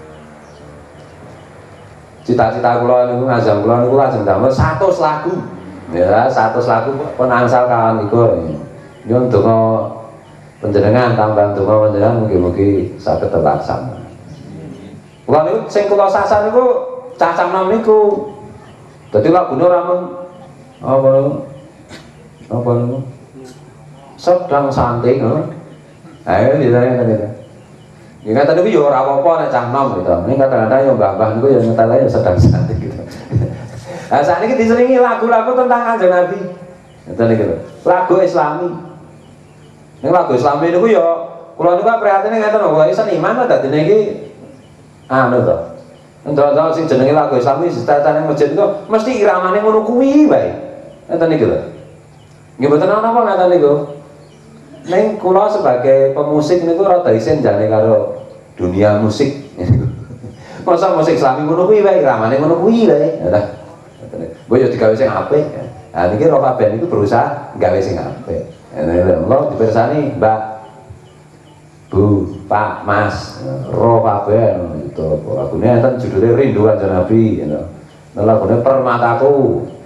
Cita-cita kula niku ngajeng kula niku lajeng damel seratus lagu. Ya, seratus lagu pun angsal kawan niku. Nyuwun donga panjenengan tambah donga panjenengan mugi-mugi saged terlaksana. Kula niku sing kula sasar niku cacah nom niku. Dadi lagune ora mung apa niku? Apa niku? Sedang santai ngono. Ayo ditanya tadi. Ya kata niku ya ora apa-apa nek cah nom gitu. Ini kadang-kadang ya mbah-mbah niku ya nyetel ae sedang santai gitu. Nah saat ini diselingi lagu-lagu tentang Kanjeng Nabi. Ngoten niku lho. Lagu Islami. Ning lagu Islami niku ya kula niku prihatin ngeten lho, kok seniman kok dadine iki anu to. Ndok-ndok sing jenenge lagu Islami setatane masjid niku mesti iramane ngono kuwi wae. Ngoten niku lho. Nggih mboten ana apa ngoten niku. Ning kula sebagai pemusik niku rada isin jane karo dunia musik. Masa musik Islami ngono kuwi wae iramane ngono kuwi wae. Ya ta. Gue yo digawe sing apik. Nah niki Rofa Band niku berusaha gawe sing apik. Nek lho dipersani Mbak Bu, Pak, Mas, Rofa Band itu lagune enten judule Rindu Kanjeng Nabi gitu. Lagune Permataku.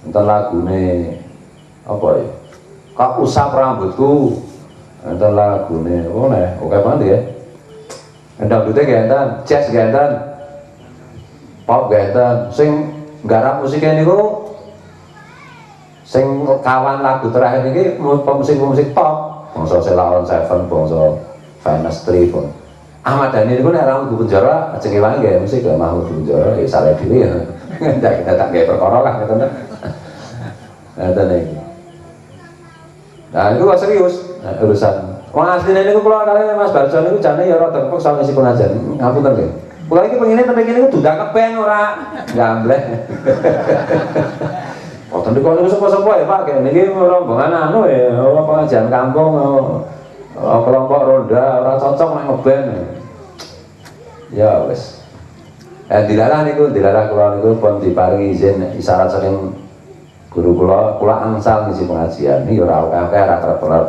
enten lagune apa ya? Kak usap rambutku. Enten lagune apa nih? Oke banget ya. Dangdutnya genten, jazz genten, pop genten, sing nggarap musiknya niku sing kawan lagu terakhir ini pemusik-pemusik pop bangsa Selawan Seven, bangsa Venus Three pun Ahmad Dhani niku nek ra mlebu penjara ajeng ilang nggih musik gak mau mlebu penjara ya salah dhewe ya ndak kita tak gawe perkara lah ngoten ta. Ngoten iki. Nah itu serius nah, urusan wong asline niku kula kali Mas Barjo niku jane ya rada kepeksa ngisi pengajian. Ngapunten nggih. Kula iki pengine ten mriki niku dudak kepen ora gambleh. Oh tentu kalau sepo-sepo ya Pak, kayak ini rombongan anu ya, oh, pengajian kampung, oh, oh, kelompok ronda, orang cocok nek ngeband. Ya wes. Eh dilarang niku, dilarang kula niku pun diparingi izin isyarat saking guru kula, kula angsal ngisi pengajian. Iki ora akeh ora kerep-kerep.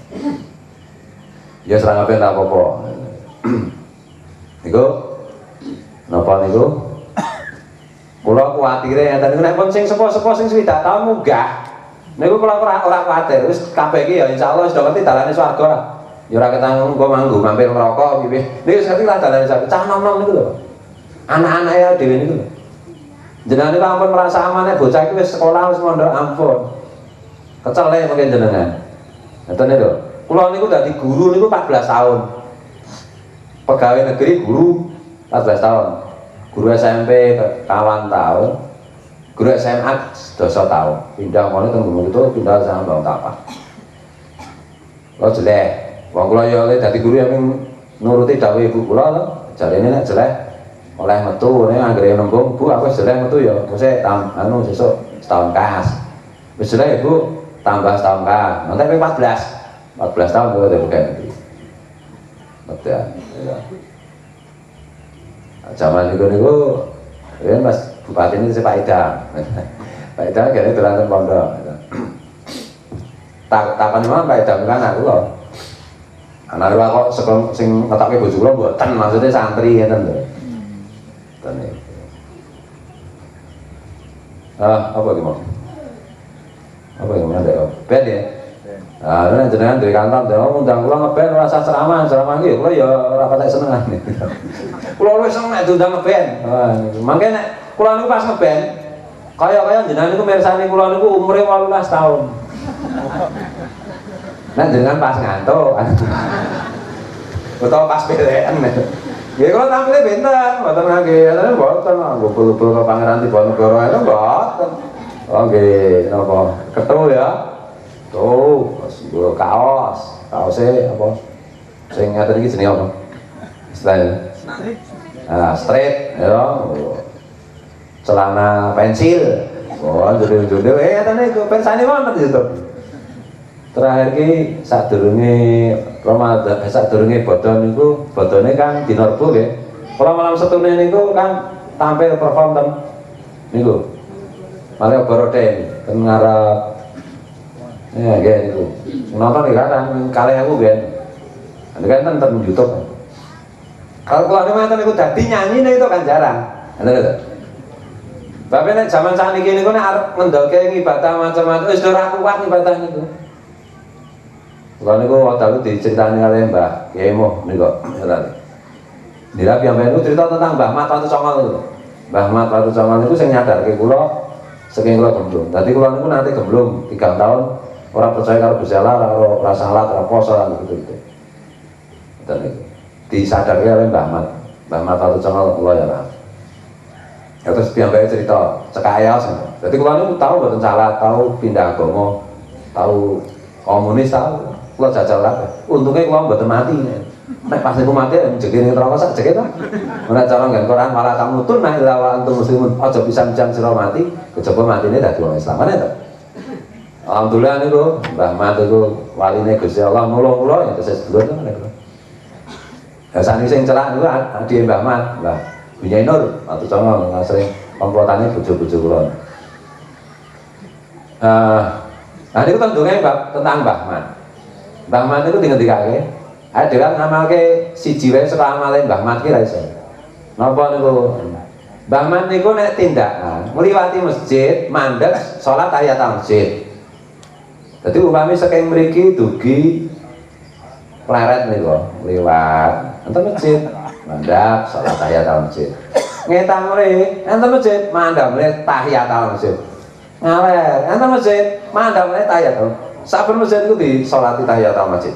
Ya serang apa ndak apa-apa. Niku napa niku? Kula kuwatire enten niku nek pun sing sepo-sepo sing swidak taun munggah. Niku kula ora ora kuwatir, wis kabeh iki ya insyaallah wis do ngerti dalane swarga lah. Ya ora ketang engko manggo mampir neraka piye. Niku ngerti lah dalane swarga. Cah nom-nom niku lho. Anak-anake dhewe niku lho. Jenengan niku ampun merasa amane bocah iki wis sekolah wis mondok ampun. Kecele mungkin jenengan. Ngeten lho. Kula niku dadi guru niku empat belas tahun. Pegawai negeri guru empat belas tahun. Guru S M P kawan tahun, guru S M A dosa tahun, pindah mana tenggung itu pindah sama bang tapak. Lo jelek, wong kula ya oleh dadi guru yang nuruti dawuh ibu kula to, jarene nek jelek oleh metu nek anggere nembung Bu aku jelek metu ya, mesti tam anu sesuk setahun kas. Wis jelek Ibu tambah setahun kas, nanti empat belas empat belas tahun kula dadi pegawai negeri. Betul ya. Zaman itu niku ya Mas Bupati ini Pak Idam. Pak Idam kene dolan pondok. Tak takon memang Pak Idam kan aku lho. Anak kula kok sekon sing ngetokke bojo kula mboten maksudnya santri ngeten lho. Tene. Ah, apa iki mau? Apa yang mana dek? Ben ya. Ah, nek jenengan duwe kantor, dhewe ngundang kula ngeband ora usah ceramah, ceramah iki kula ya ora patek senengan. Kula wis seneng nek diundang ngeband. Wah, mangke nek kula niku pas ngeband, kaya-kaya jenengan niku mirsani kula niku umure wolulas tahun. Nek jenengan pas ngantuk. Utawa pas pelekan. Ya kula tampile benten, mboten nggih, enten mboten ngumpul-ngumpul ke Pangeran Diponegoro itu mboten. Oh nggih, napa? Ketu ya. Tuh, gue kaos, kaosnya apa? Saya ingat iki jenenge apa? Istilahnya? Nah, straight, ya. Celana pensil, oh, judul-judul, eh, tadi gue pensane mana di situ? Terakhir ki saat durunge Ramadan, saat durunge bodon itu, bodonnya kan di Norbo ya. Kalau malam setune niku kan tampil perform ten, niku, malah Boroden, ten ngarep. Ya, kayak itu. Nonton di kadang kali aku kan. Ada kan nonton YouTube. Kalau keluar nonton itu tadi nyanyi itu kan jarang. Ada nggak? Tapi nek zaman saat ini ini kan arep ngendolke ibadah macam-macam. Wis ora kuat ibadah niku. Kalau niku waktu itu diceritani oleh Mbah Kiai Moh niku. Dira piyambake niku cerita tentang Mbah Mat Watu Congol niku. Mbah Mat Watu Congol niku sing nyadarke kula saking kula gemblung. Dadi kula niku nanti gemblung tiga tahun. Orang percaya kalau berjalan, orang rasa salat, orang poso gitu gitu. Dan itu disadari oleh Mbah Mat, Mbah Mat Watu Congol kula ya lah. Ya terus piyambake cerita cekayos. Jadi kula niku tahu mboten salat, tahu pindah agama, tahu komunis, tahu kula jajal kabeh. Untunge kula mboten mati. Nek pas niku mati jegene neraka sak jege to. Ora cara nggen Quran malah tamutun nah ila wa antum muslimun. Aja pisan-pisan sira mati, kejaba matine dadi wong Islam ana to. Alhamdulillah niku Mbah Mat niku waline Gusti Allah nulung kula ya tesih sedulur to niku. Ya saniki sing celak niku adike Mbah Mat, Mbah Bunyai Nur Watu Congol sering komplotane bojo-bojo kula. Eh, nah niku tendunge tentang Mbah Mat. Mbah Mat niku dingendikake, ae dhewe ngamalke siji wae saka amale Mbah Mat ki ra iso. Napa niku? Mbah Mat niku nek tindakan ngliwati masjid, mandeg salat tahiyatul masjid. Dadi upami saking mriki dugi pleret niku liwat enten masjid, mandeg salat tahiyatul masjid. Ngetang mriki enten masjid, mandeg mriki tahiyatul masjid. Ngaler enten masjid, mandeg mriki tahiyatul. Saben masjid iku disolati tahiyatul masjid.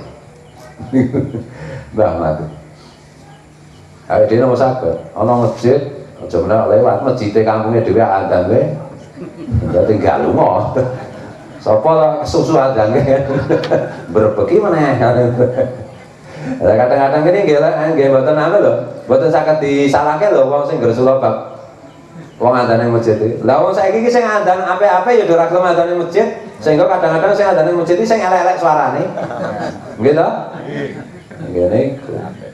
Mbah mati. Ayo dene mos saged ana masjid aja menak lewat masjide kampunge dhewe adzan kowe. Dadi gak lunga. Sapa kesusu adzane berbeki meneh. Lah kadang-kadang kene nggih nggih mboten anu lho, mboten saged disalahke lho wong sing gresula bab wong adzane masjid iki. Lah wong saiki iki sing adzan apik-apik ya ora gelem adzane masjid, sehingga kadang-kadang sing adzane masjid iki sing elek-elek suarane. Nggih to? Nggih niku.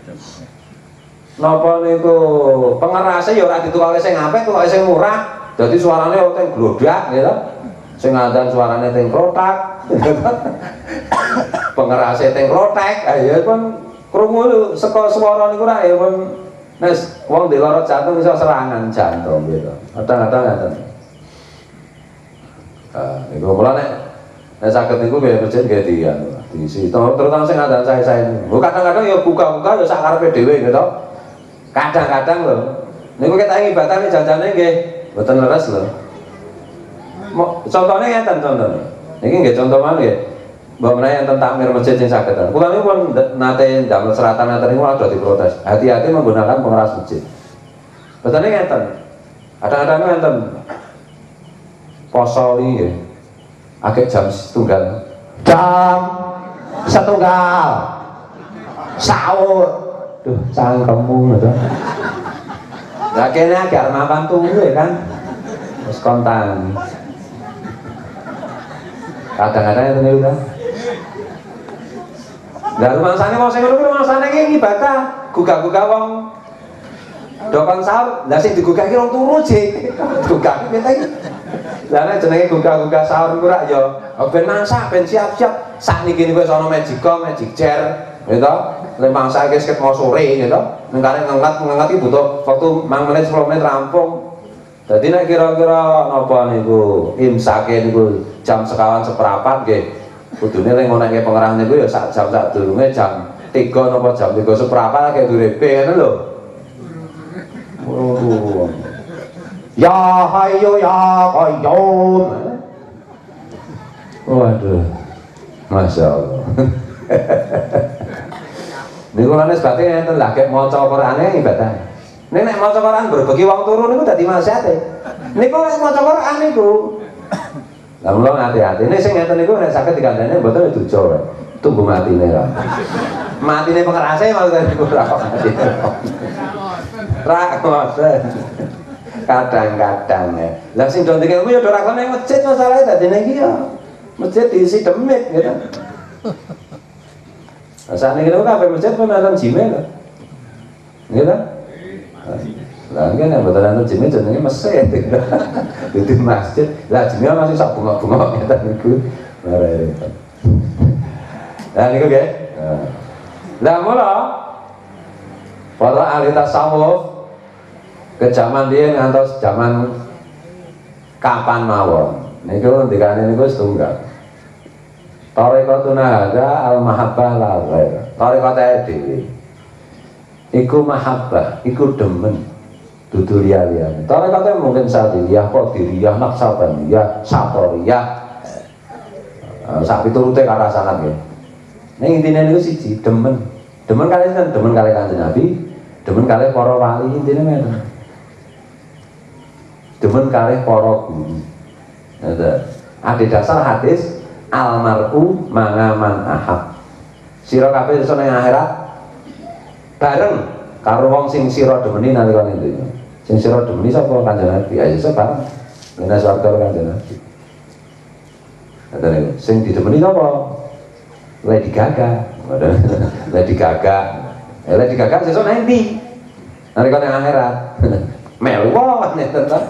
Napa niku pengerase ya ora ditukake sing apik, tukake sing murah. Dadi suarane teng glodak nggih to. Sing adzan suarane teng klotak. Pengerase teng klotek. Ah ya pun krungu saka swara niku ra ya pun nes wong di lara jantung iso serangan jantung gitu. Kadang-kadang ngaten. Ah niku kula nek nek saged niku nggih masjid nggih dian. Diisi terutama sing adzan sae-sae. Kadang-kadang ya buka-buka ya sak karepe dhewe gitu. Kadang-kadang lho niku ketak ibadahne janjane nggih mboten leres lho. Contohnya ngeten contohnya. Niki nggih contoh mawon nggih. Mbak menawi enten takmir masjid sing saged. Kula niku pun nate ndamel seratan ngaten niku ada diprotes. Hati-hati menggunakan pengeras masjid. Betane ngeten. Kadang-kadang ngeten. Poso iki nggih. Agek jam setunggal. Jam setunggal. Sahur. Duh, cangkemmu ngono. Lah kene agak mapan tunggu ya kan. Wis kontan. Kadang-kadang itu nih udah. Lah rumangsane wong sing ngono kuwi rumangsane iki ibadah, gugah-gugah wong dokon sahur. Lah sing digugah iki wong turu jek. Gugah iki iki. Lah nek jenenge gugah-gugah sahur ku rak ya ben masak, ben siap-siap. Sakniki niku wis ana magicom, magic chair, gitu. Lek mangsa iki sekitar mau sore gitu. Ning kare ngangkat ngangkat iki butuh waktu lima menit sepuluh menit rampung. Dadi nek kira-kira napa niku imsake niku jam sekawan seprapat nggih. Kudune lek ngonekke pengerang niku ya sak jam sak durunge jam tiga napa jam tiga seprapat kaya durepe ngono lho. Oh. Ya hayyu ya qayyum. Waduh. Masya Allah. Niku lane sebate enten lha kek maca Qur'ane ibadah. Nek nek maca Qur'an berbagi wong turu niku dadi maksiate. Niku nek maca Qur'an niku. Lah mulo hati-hati. Nek sing ngeten niku nek saged dikandani mboten dujo. Tunggu matine ra. Matine pengerase maksudnya niku ra kok mati. Ra ngoten. Kadang-kadang ya. Lah sing do ndek kuwi ya ora kene masjid masalahe dadine iki ya. Masjid diisi demit gitu. Nah, saat ini kita kabeh masjid pun nonton jime lho. Gitu. Lah kan yang betul nonton jime jenenge masjid. Itu masjid. Lah jime masih sak bunga-bunga ngeten niku. Repot. Lah niku nggih. Lah mula para ahli tasawuf ke zaman dia ngantos zaman kapan mawon. Niku ndikane niku setunggal. Tarekatun hadza al-mahabbah la ghair. Tarekat dhewe iku mahabbah, iku demen dudu liya-liyane. Tarekate mungkin Sadiliyah, Qadiriyah, Naqsabandiyah, Satoriyah. Sak piturute karo sanad nggih. Ning intine niku siji, demen. Demen kali sinten? Demen kali Kanjeng Nabi, demen kali para wali, intine ngoten. Demen kali para guru. Ada dasar hadis almar'u mangaman ahab. Sira kabeh iso ning akhirat bareng karo wong sing sira demeni nalika ning donya. Sing sira demeni sapa? Kanjeng Nabi. Ya iso bareng. Nek swarga karo Kanjeng Nabi. Katane sing didemeni sapa? Lady Gaga. Lady Gaga. Eh Lady Gaga sesuk nang ndi? Nalika ning akhirat. Mewah nenten ta.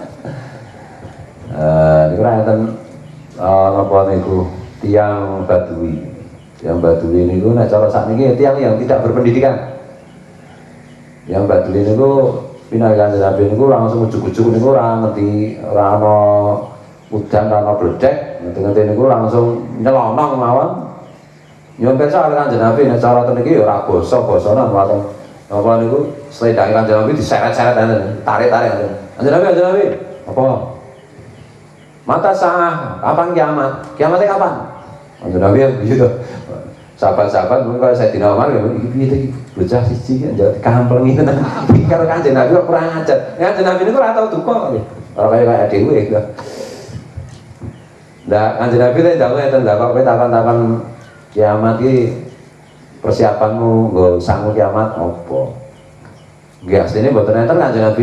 Eh niku ra enten napa niku tiang Badui. Tiang Badui niku nek cara sakniki tiang yang tidak berpendidikan. Yang Badui niku pindah Kanjeng Nabi niku langsung ujug-ujug niku ora ngerti ora ana udan ora ana bledek, ngerti-ngerti niku langsung nyelonong mawon. Nyuwun pirsa Kanjeng Nabi nek cara ten iki ya ora basa-basanan wae. Napa niku sledake Kanjeng Nabi diseret-seret enten, tarik-tarik enten. Kanjeng Nabi, Kanjeng Nabi, apa? Mata sah, kapan kiamat? Kiamatnya kapan? Kanjeng Nabi gitu. Sahabat-sahabat mungkin kalau saya tidak omar ya iki piye iki bocah siji kan jadi kamplengi tenan. Iki karo Kanjeng Nabi kok kurang ajar. Kanjeng Nabi niku ora tau duka kok. Ora kaya kaya dhewe gitu. Lah Kanjeng Nabi teh dawuh enten lha kok kowe takon-takon kiamat iki persiapanmu nggo sangu kiamat apa? Nggih asline mboten enten Kanjeng Nabi.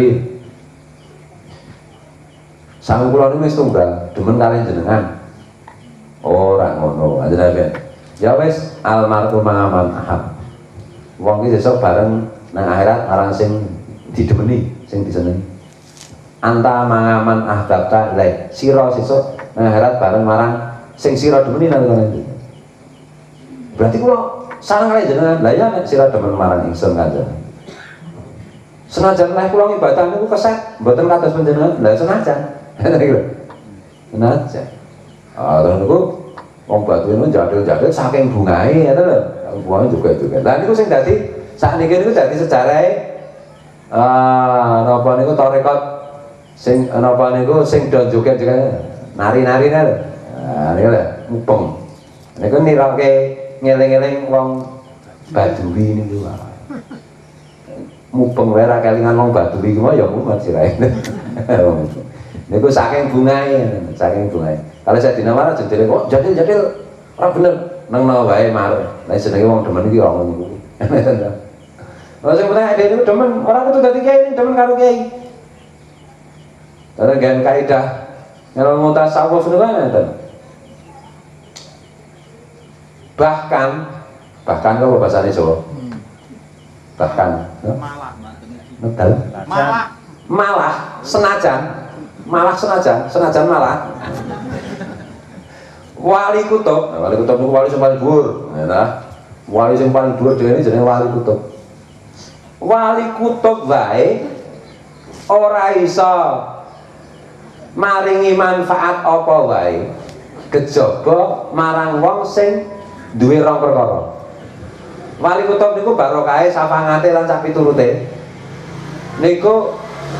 Sangu kula niku wis tunggal, demen kalian jenengan. Ora ngono, Kanjeng Nabi. Ya wis almarhum mangaman ahab. Wong iki sesuk bareng nang akhirat marang sing didemeni, sing disenengi. Anta mangaman ahbabta lae. Sira sesuk nang akhirat bareng marang sing sira demeni nang kono. Berarti kula sareng kali jenengan. Lah ya nek sira demen marang ingsun Kanjeng. Senajan leh kula ibadah niku keset, mboten kados panjenengan. Lah senajan. Senajan. Ah niku wong batu itu jadil-jadil saking bungai ya lho. Bungai juga juga. Lah niku sing dadi sakniki niku dadi sejarah ah napa niku tarekat sing napa niku sing do joget-joget nari-nari lho. Ah niku lho mupeng. Niku nirake ngeling-eling wong Baduy niku. Mupeng wae ra kelingan wong Baduy ki ya mumet sirahe. Niku saking bungai, saking bungai. Kalau saya dinamara jadi kok jadil-jadil ora bener nang nawa wae mar. Nek jenenge wong demen iki ora ngono kuwi. Lha sing penting dhewe niku demen, ora kudu dadi kiai, demen karo kiai. Karena gen kaidah ilmu tasawuf niku ngeten. Bahkan bahkan kok bahasane Jawa. Bahkan malah medal. Malah malah senajan malah senajan senajan malah wali kutub, nah, wali kutub itu wali yang paling dhuwur, ya, wali yang paling dhuwur dhewe jenenge wali kutub. Wali kutub wae ora iso maringi manfaat apa wae kejaba marang wong sing duwe rong perkara. Wali kutub niku barokahe safangate lan sak piturute. Niku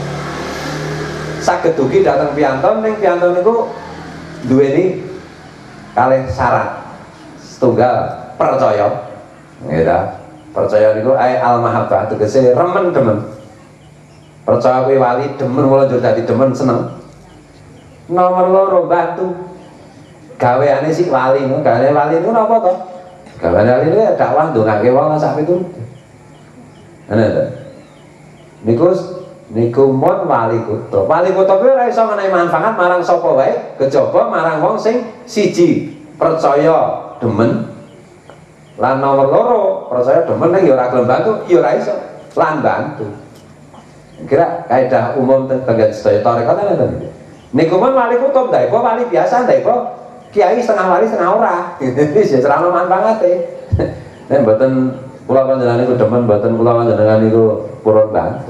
saged dugi dhateng piyanton, ning piyanton niku duweni kalih syarat setunggal percaya ya percaya niku ae al mahabbah tegese remen demen percaya kuwi wali demen mulo njur dadi demen seneng. Nomor loro batu gaweane si wali niku gaweane wali niku napa to gaweane wali niku dakwah ndongake wong sak pitu ana niku niku mon wali kutub. Wali kutub kuwi ora iso menehi manfaat marang sapa wae kejaba marang wong sing siji percaya demen lan nomor loro percaya demen ning ya ora gelem bantu ya ora iso lan bantu. Kira kaidah umum tenggen sedaya tarekat ngoten. Niku mon wali kutub ndak iku wali biasa ndak iku kiai setengah wali setengah ora. Wis ya ceramah manfaate. Nek mboten kula panjenengan niku demen mboten kula panjenengan niku purun bantu.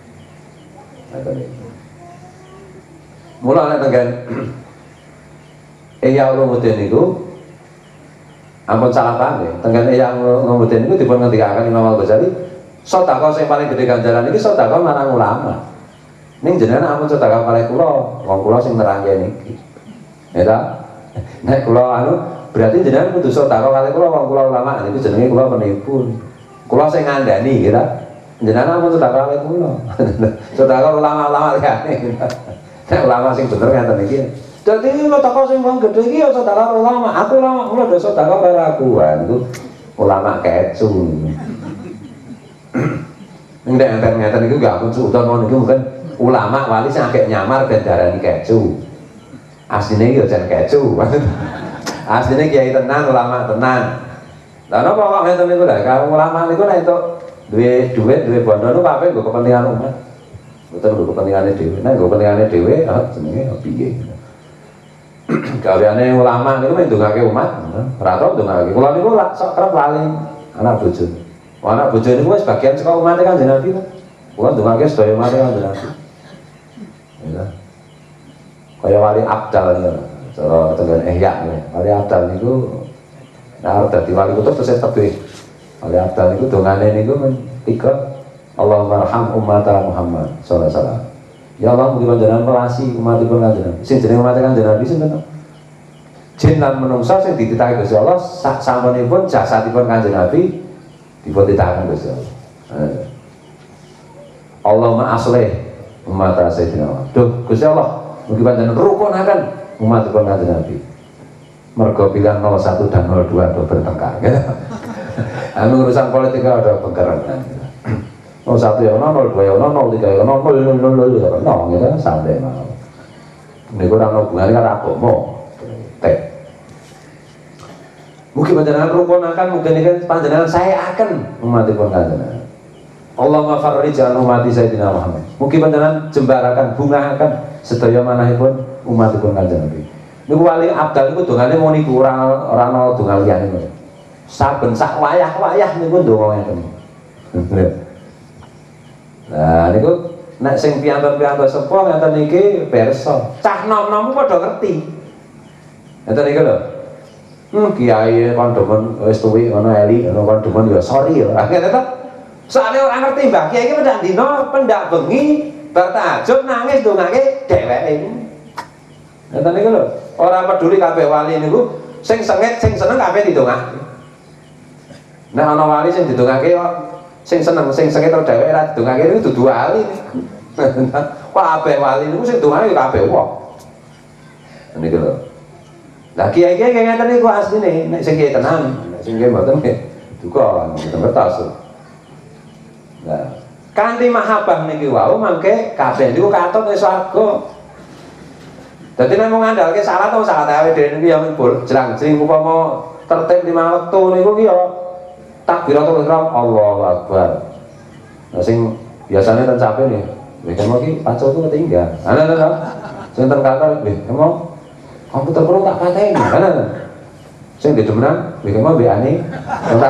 Mula nek tenggen Ihya Ulumuddin niku ampun salah paham ya. Tenggen Ihya Ulumuddin niku dipun ngendikaken Imam Al-Ghazali, sedekah sing paling gede ganjaran iki sedekah marang ulama. Ning jenengan ampun sedekah kalih kula, wong kula sing nerangke niki. Ya ta? Nek kula anu berarti jenengan kudu sedekah kalih kula wong kula ulama niku jenenge kula penipu. Kula sing ngandani ya ta? Jenengan ampun sedekah kalih kula. Sedekah ulama-ulama liyane. Nek ulama sing bener ngaten iki. Dadi lho teko sing wong gedhe iki ya sedekah ulama. Aku ulama kula do sedekah karo aku. Niku ulama kecu. Ning nek enten ngaten niku gak ampun suudon niku mungkin ulama wali sing akeh nyamar ben darani kecu. Asline iki ya jan kecu. Asline kiai tenan, ulama tenan. Lah napa kok ngeten niku lha karo ulama niku nek entuk duwe duit, duwe bondo niku kabeh nggo kepentingan umat. Mboten nggo kepentingane dhewe. Nek nggo kepentingane dhewe, ah jenenge piye. Gaweane ulama niku men ndongake umat, ora tau ndongake. Kula niku sok kerep lali anak bojo. Anak bojo niku wis bagian saka umat Kanjeng Nabi. Kula ndongake sedaya mari Kanjeng Nabi. Ya. Kaya wali abdal ya. Cara tengen ihya ya. Wali abdal niku nek arep dadi wali kutub terus tebih. Wali abdal niku dongane niku men tiga Allahumma arham umat Muhammad sallallahu alaihi wasallam. Ya Allah mugi panjenengan melasi umatipun Kanjeng Nabi. Sing jenenge umat Kanjeng Nabi sinten? Jin lan menungsa sing dititahke Gusti Allah sak sampunipun jasadipun Kanjeng Nabi dipun titahken Gusti Allah. Allahumma aslih umat Sayyidina Muhammad. Duh Gusti Allah mugi panjenengan rukunaken umatipun Kanjeng Nabi. Mergo pilihan nol satu dan nol dua do bertengkar. Anu urusan politik ada bengkeran. nol satu ya ono, nol dua ya ono, nol tiga ya ono, nol nol nol nol ya ono, gitu santai mawon. Niku ora ono hubungane karo agama. Tek. Mugi panjenengan rukunaken, mugi niki panjenengan saya akan umatipun Kanjeng Nabi. Allahumma farrij an ummati Sayyidina Muhammad. Mugi panjenengan jembarakan, bungahaken sedaya manahipun umatipun Kanjeng Nabi. Niku wali abdal niku dongane mau niku ora ora ana donga liyane niku. Saben sak wayah-wayah niku ndonga ngeten. Nah niku nek sing piantun-piantun sepuh ngeten niki pirsa. Cah nom-nom padha ngerti. Ngeten niku lho. Hmm kiai kondomen wis tuwi ngono eli ngono kondomen ya sorry ya. Ngeten to. Soale ora ngerti Mbah Kiai iki pendak dina, pendak bengi, bar tahajud nangis ndongake dheweke iku. Ngeten niku lho. Ora peduli kabeh wali niku sing sengit sing seneng kabeh didongake. Nek ana wali sing didongake sing seneng sing sengit karo dheweke ora didongake niku dudu wali. Kabeh wali niku sing dongake kabeh wong. Niku lho. Lah kiai-kiai kaya ngeten niku asline nek sing kiai tenan, nek sing kiai mboten nggih duka mboten kertas. Nah, kanthi mahabbah niki wau mangke kabeh niku katut ing swarga. Dadi nek mung ngandalke salat to salat awe dhewe niku ya mung jlang-jling upama tertib lima wektu niku ki ya takbiratul ihram Allahu Akbar. Nah sing biasane ten sape nih, wis kemo ki pacoku ketinggal. Ana ana. Sing ten kantor nggih, kemo komputer kulo tak pateni. Ana ana. Sing didemenan, wis kemo W A-ne ora.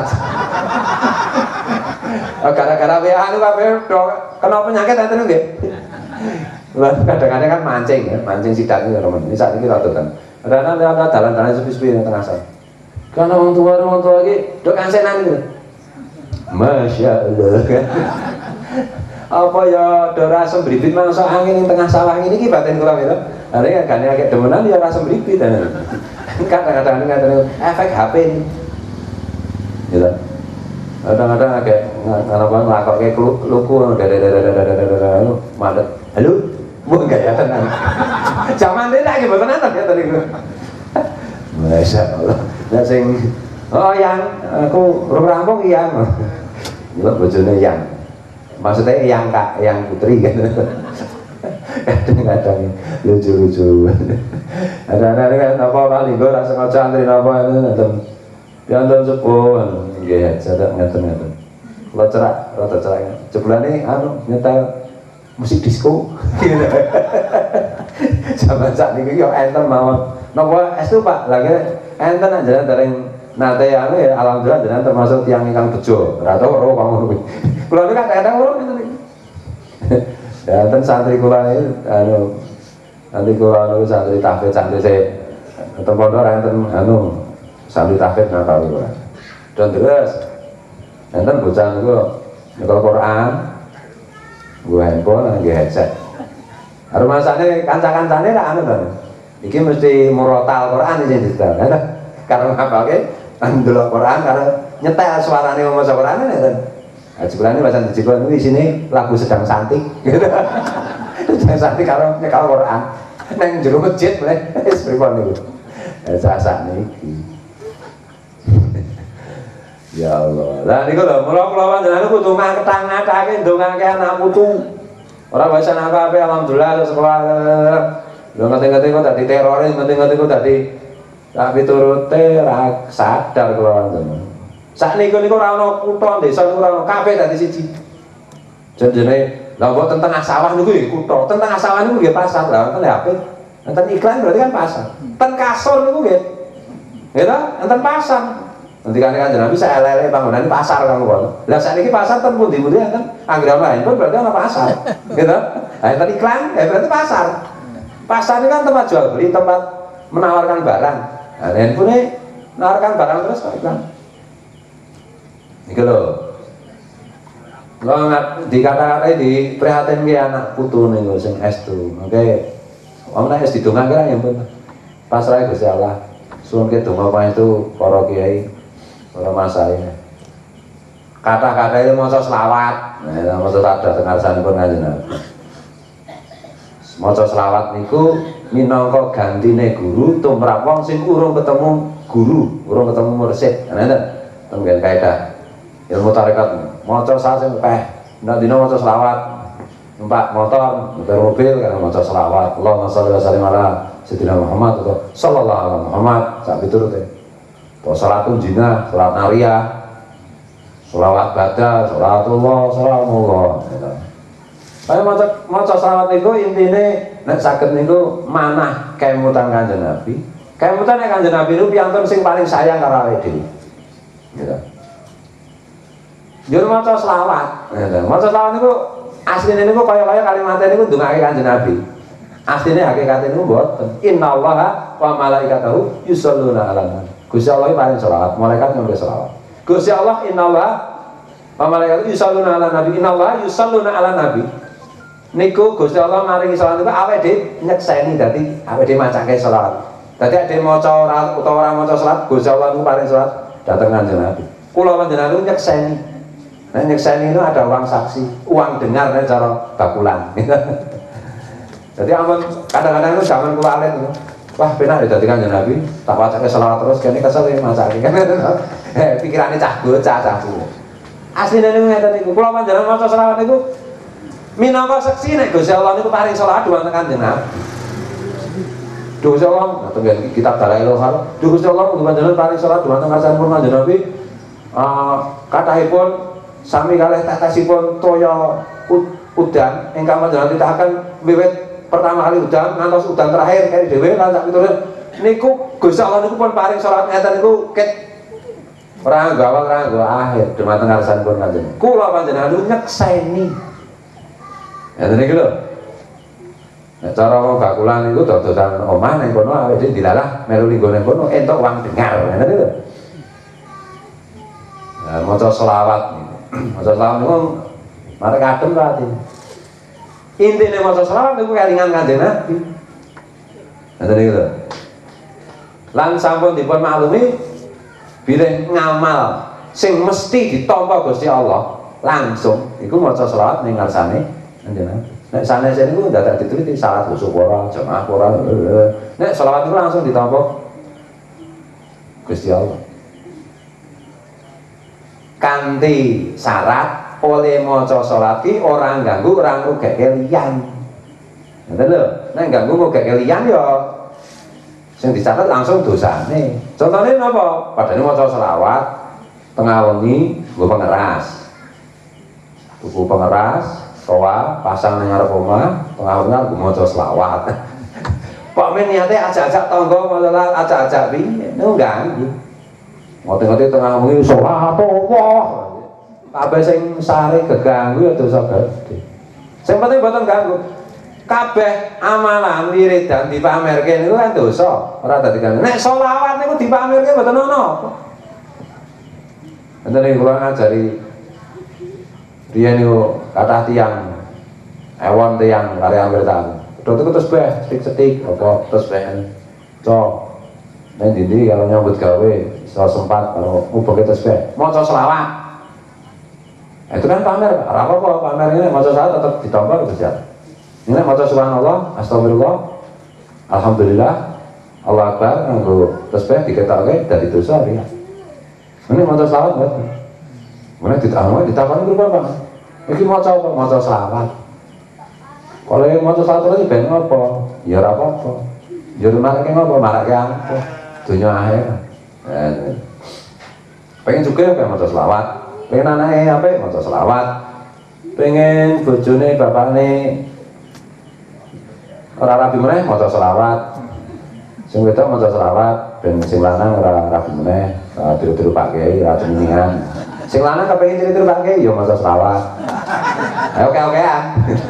Gara-gara W A anu kabeh kena penyakit enten nggih. Lah kadang-kadang kan mancing ya, mancing sidak iki teman. Ini saat ini rada kan. Karena ada dalan-dalan sepi-sepi nang tengah sana. Karena wong tua wong tua iki nduk kansenan iki. Masya Allah. Apa ya dora sembribit mangsa angin ning tengah sawah ini iki batin kula gitu. Are gane agak demenan ya ora sembribit. Kadang-kadang ngaten efek H P ini. Gitu. Kadang-kadang agak ngapa nglakokke luku dadadadadadadadadad madet. Halo? Wah gaya tenang. Zaman ini lagi mboten nonton ya tadi. Masya Allah. Lah sing oh yang aku urung rampung yang. Nyelok bojone yang. Maksudnya yang Kak, yang putri kan. Kadang-kadang lucu-lucu. Ada-ada kan apa kali gue rasa sengaja antri apa itu nonton. Piantun sepuh nggih jadak ngeten-ngeten. Kula cerak, rada cerak. Jebulane anu nyetel musik disco. Zaman sak niki yo enten mawon. Napa estu Pak? Lagi enten anjaran dereng nate anu ya alhamdulillah jenengan termasuk tiyang ingkang bejo. Ora tau ora kamu kuwi. Kula niku kadang-kadang urip ngeten iki. Ya enten santri kula iki anu nanti kula anu santri tahfidz santri saya enten pondok enten anu santri tahfidz ngapal kula. Dan terus enten bocah niku nyekel Quran. Gua handphone lagi headset. Harus masane kanca-kancane ra anu to. Iki mesti murotal Quran iki disetel. Karena apa ke? Ndelok Quran karena nyetel suarane wong maca Quran ngeten. Ah jebulane bacaan dijebul niku isine lagu sedang santik gitu. Sedang santik karo nyekel Quran. Nang jero masjid mulai wis pripun niku. Sak-sak niki. Ya Allah. Lah niku lho, mula kula panjenengan kudu ngaketang-ngakake ndongake anak putu. Ora wis ana apa-apa alhamdulillah sekolah. Lho ngerti-ngerti kok dadi teroris, ngerti-ngerti kok dadi tak piturute ra sadar kula panjenengan. Sakniku niku ora ana kutha desa niku ora ana kabeh dadi siji. Jenenge lha kok teng tengah sawah niku ya kutha, teng tengah sawah niku nggih pasar. Lah enten H P. Enten iklan berarti kan pasar. Ten kasur niku nggih. Nggih ta? Enten pasar. Ngendikane Kanjeng Nabi saya lele panggonan pasar kang kono. Lah saiki pasar ten pundi-pundi kan anggrek lain pun berarti ana pasar. Gitu. Lah tadi iklan ya berarti pasar. Pasar ini kan tempat jual beli, tempat menawarkan barang. Nah, handphone menawarkan barang terus kok iklan. Iki lho. Lo nggak dikata-kata di prihatin ke anak putu nih gue sing es tuh, oke, om nih es didungan kira yang pun pasrah Gusti Allah, suun ke dunga apa itu para kiai, para masaya, kata-kata itu mau selawat, nah mau ada dengar sana pun ngaji nabi, mau selawat niku minangka gantine guru, tumrap wong sing urung ketemu guru, urung ketemu mursyid, nah itu tenggen kaidah ilmu tarekat. Moco saat yang peh, nak dino moco selawat, numpak motor, numpak mobil karena moco selawat. Allahumma sholli wa sallim ala sayyidina Muhammad atau sallallahu alaihi Muhammad. Sak piturut e. To salatun jinah, salat nariyah, selawat badal, salatullah, salamullah. Saya moco moco selawat niku intine nek saged niku manah kemutan Kanjeng Nabi. Kemutan nek Kanjeng Nabi niku piyantun sing paling sayang karo awake dhewe. Gitu. Jur maca selawat. Maca selawat niku asline niku kaya-kaya kalimatnya niku ndongake Kanjeng Nabi. Asline hakikate niku mboten. Innallaha wa malaikatahu yusholluna 'alan nabi. Gusti Allah paring selawat, malaikat nyuwun selawat. Gusti Allah innallaha wa malaikatahu yusholluna 'alan nabi. Innallaha yusholluna 'alan nabi. Niku Gusti Allah maringi selawat niku awake dhewe nyekseni dadi awake dhewe macake selawat. Dadi ade maca ora utawa ora maca selawat, Gusti Allah niku paring selawat dhateng Kanjeng Nabi. Kula panjenengan niku nyekseni. Nah nyekseni itu ada uang saksi, uang dengar nih cara bakulan. Jadi aman kadang-kadang itu zaman kula alit itu, wah benar ya jadi Kanjeng Nabi, tak wacake selawat terus, kene kesel ya macake kan. Eh pikirannya cah bocah cah tuwa. Asline niku ngeten niku, kula panjenengan maca selawat niku minangka saksi nek Gusti Allah niku paring selawat dhumateng Kanjeng Nabi. Gusti Allah, ngaten kitab Dalailul Hal, Gusti Allah panjenengan paring selawat dhumateng karsanipun Kanjeng Nabi. Uh, kathahipun sami kalih tetesipun toya udan ingkang panjenengan titahaken wiwit pertama kali udan ngantos udan terakhir kali dhewe lan sak piturut niku Gusti Allah niku pun paring salat ngeten niku ket ora gawang ora nggo akhir dhumateng ngarsanipun Kanjeng. Kula panjenengan nyekseni. Ngeten iki lho. Nek cara wong bakulan niku dodosan omah ning kono awake dhewe dilalah melu linggo ning kono entuk uang dengar. Ngeten iki lho. Nah, maca selawat maca selawat niku marek adem ta ati. Intine maca selawat niku kelingan Kanjeng Nabi. Ngoten iki lho. Lan sampun dipun maklumi bilih ngamal sing mesti ditampa Gusti Allah langsung iku maca selawat ning ngarsane Kanjeng Nabi. Nek sanese niku dadak diteliti salat khusyuk ora, jamaah ora. Nek selawat niku langsung ditampa Gusti Allah. Kanthi syarat oleh maca salat ki ora ganggu ora ngrugekke liyan. Ngoten lho, nek ganggu ngrugekke liyan ya sing dicatet langsung dosane. Contone napa? Padane maca selawat tengah wengi nggo pengeras. Tuku pengeras, toa, pasang ning ngarep omah, tengah wengi nggo maca selawat. Kok men niate ajak-ajak tangga maca ajak-ajak piye? Niku ganggu. Ngoten-ngoten tengah wengi salat Allah. Kabeh sing sare geganggu ya dosa gedhe. Sing penting mboten ganggu. Kabeh amalan wiridan dipamerke niku kan dosa, ora dadi ganggu. Nek selawat niku dipamerke mboten ono. Enten iki kula ngajari riyen niku kathah tiyang ewon tiyang kare ambil tahun. Dot iku terus bae setik-setik apa terus bae. Cok. Nek ndi kalau nyambut gawe so sempat kalau ngubuke tasbih maca selawat itu kan pamer, ora apa-apa pamer ini maca selawat tetap ditampa Gusti Allah. Ini maca subhanallah, astagfirullah, alhamdulillah, Allah akbar nganggo tasbih diketokke dadi dosa riya. Ini maca selawat mboten. Mulai ditakoni ditakoni berupa apa? Iki maca apa? Maca selawat. Kalau yang maca selawat lagi ben apa? Ya ora apa-apa. Ya marake ngopo? Marake apa? Dunya akhirat. Eh, pengen juga apa maca selawat, pengen anaknya apa maca selawat, pengen bojone bapakne ora rabi meneh maca selawat, sing wedok maca selawat, ben sing lanang ora ragu meneh, tiru-tiru Pak Kiai, ora ceningan. Sing lanang kepengin tiru-tiru Pak Kiai ya maca selawat. Ayo oke-okean.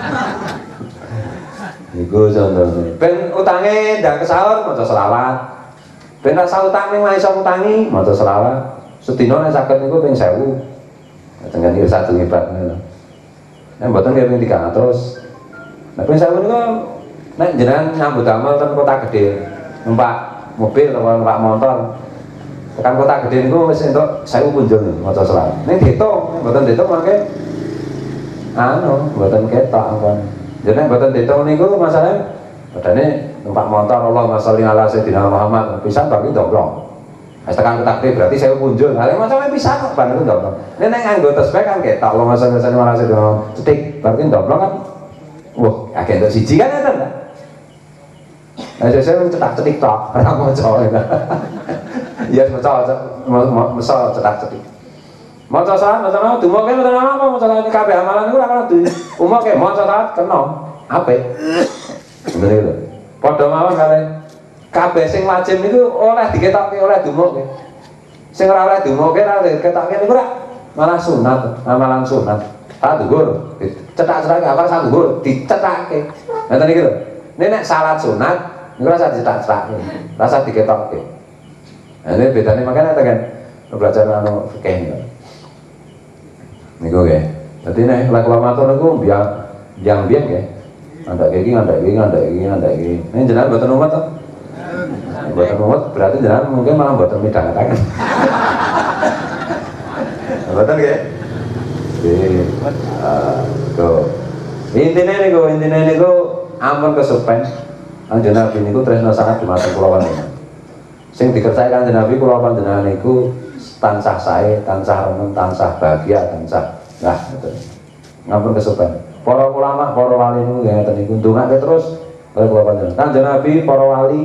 Iku contohnya. Ben utange ndang kesahur maca selawat. Ben rasa utang ning iso ngutangi maca selawat. Sedina nek saged niku ping seribu. Jangan iki satu ngibat ngono. Nek mboten nggih ping tiga ratus. Nek ping seribu niku nek jenengan nyambut damel ten kota gede, numpak mobil atau numpak motor tekan kota gede niku wis entuk seribu kunjung maca selawat. Ning diitung, mboten diitung mangke anu, mboten ketok ampun. Jenengan mboten diitung niku masalahnya badane numpak motor Allahumma sholli ala sayyidina Muhammad pisan bagi domplong. Wis tekan kota gede berarti seribu kunjung. Lah masalahnya pisan kok ban itu domplong. Nek nek nganggo tasbih kan ketok Allahumma sholli ala sayyidina Muhammad cetik berarti domplong kan. Wah, akeh entuk siji kan ngoten ta? Nah, saya cetak cetik tok, orang mau coba. Iya, mau coba, mau cetak cetik. Mau coba saat, mau coba, tuh mau kayak mau coba apa, mau coba K B amalan itu akan tuh. Umur kayak mau coba kena, apa? Bener gitu. Podo mawon kalian. K B sing wajib itu oleh diketok oleh dumuk. Sing ora oleh dumuk ora diketok niku ora malah sunat, amalan sunat. Tak dhuwur, cetak cetak apa sak dhuwur dicetake. Ngoten iki lho. Nek salat sunat niku rasa dicetak-cetak, rasa diketokke. Nah, ini bedanya makanya kan belajar anu fikih niku. Niku nggih. Dadi nek lek kula matur niku biar yang biyen nggih. Andak iki, andak iki, andak iki, andak iki. Nek jenengan mboten umat to? Mboten umat berarti jenengan mungkin malah mboten midhangetaken. Mboten nggih. Nggih. Go. Intine niku, intine niku ampun kesupen. Kanjeng Nabi niku tresna sangat dumateng kula panjenengan. Sing dikersae Kanjeng Nabi kula panjenengan niku tansah sae, tansah remen, tansah bahagia, tansah nah ngoten. Ngampun kesupen. Para ulama, para wali niku nggih ngoten niku ndongake terus kaya kula panjenengan. Kanjeng Nabi, para wali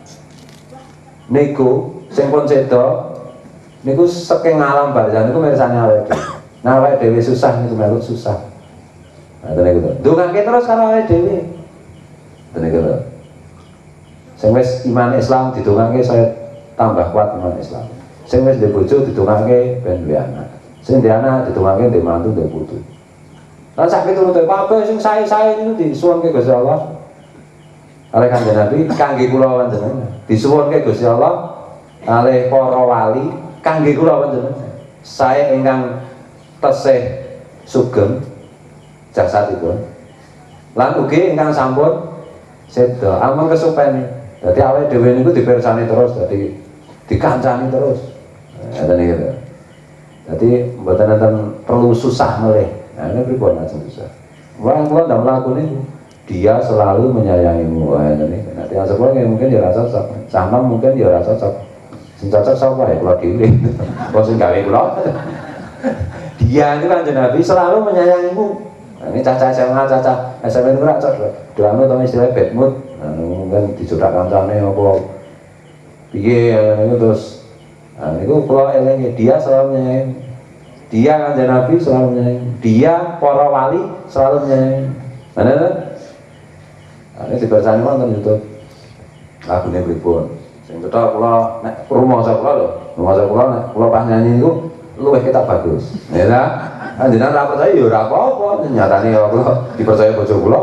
niku sing pun seda niku saking alam barzah niku mirsani awake dhewe. Nah awake dhewe susah niku meluk susah. Nah niku to. Ndongake terus karo awake dhewe. Niku to. Sing wis iman Islam didongake saya tambah kuat iman Islam. Sing wis duwe bojo didongake ben duwe anak. Sing duwe anak didongake duwe mantu duwe putu. Lan sak piturute kabeh sing sae-sae niku disuwunke Gusti Allah. Kalih Kanjeng Nabi kangge kula panjenengan. Disuwunke Gusti Allah kalih para wali kangge kula panjenengan. Sae ingkang tesih sugeng jasadipun. Lan ugi ingkang sampun seda ampun kesupen. Jadi awake dhewe niku dipirsani terus, jadi dikancani terus. Ngoten iki lho. Dadi mboten enten perlu susah melih. Nah, ini pripun aja susah. Wong kula ndak mlakune dia selalu menyayangimu. Wah, ini nanti asal kula mungkin ya rasa cocok. Sama mungkin ya rasa cocok. Sing cocok sapa ya kula dhewe. Kok sing gawe kula. Dia itu Kanjeng Nabi selalu menyayangimu. Nah, ini caca S M A, caca S M A itu ora cocok. Doane utawa istilah bad mood. Mungkin dicudak kancane apa piye niku terus nah niku kula eling dia selalu menyayangi dia Kanjeng Nabi selalu menyayangi dia para wali selalu menyayangi mana kan ini dibarsani wonten YouTube lagune pripun sing cetha kula nek rumoso kula lho rumoso kula nek kula pas nyanyi niku luwih ketok bagus ya ta anjenan ra percaya ya ora apa-apa nyatane ya kula dipercaya bojo kula.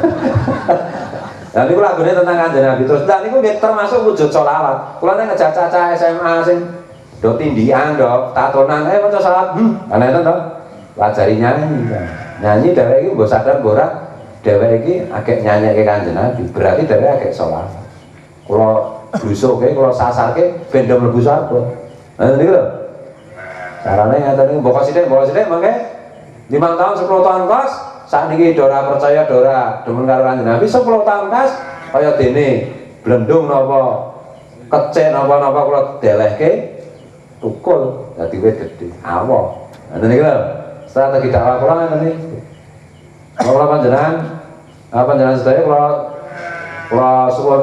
Nah niku lagune tentang Kanjeng Nabi terus. Lah niku nggih termasuk wujud sholawat. Kula nek ngejak caca S M A sing do tindikan do tatonan eh maca salat. Hmm, ana enten to. Lajari nyanyi. Nyanyi dheweke iki mbok sadar mbok ora dheweke iki akeh nyanyike Kanjeng Nabi. Berarti dheweke akeh sholawat. Kula blusuke kula sasarke ben do mlebu swarga. Nah niku lho. Carane ngaten niku mbok sithik mbok sithik mangke lima tahun sepuluh tahun kos saat ini dora percaya dora demen karo Kanjeng Nabi sepuluh tahun kas kaya dene blendung napa kecek napa-napa kula delehke tukul dadi wit gedhe awoh. Ngoten niku lho. Strategi dakwah kula ngoten niku. Kula panjenengan apa panjenengan sedaya kula kula suwun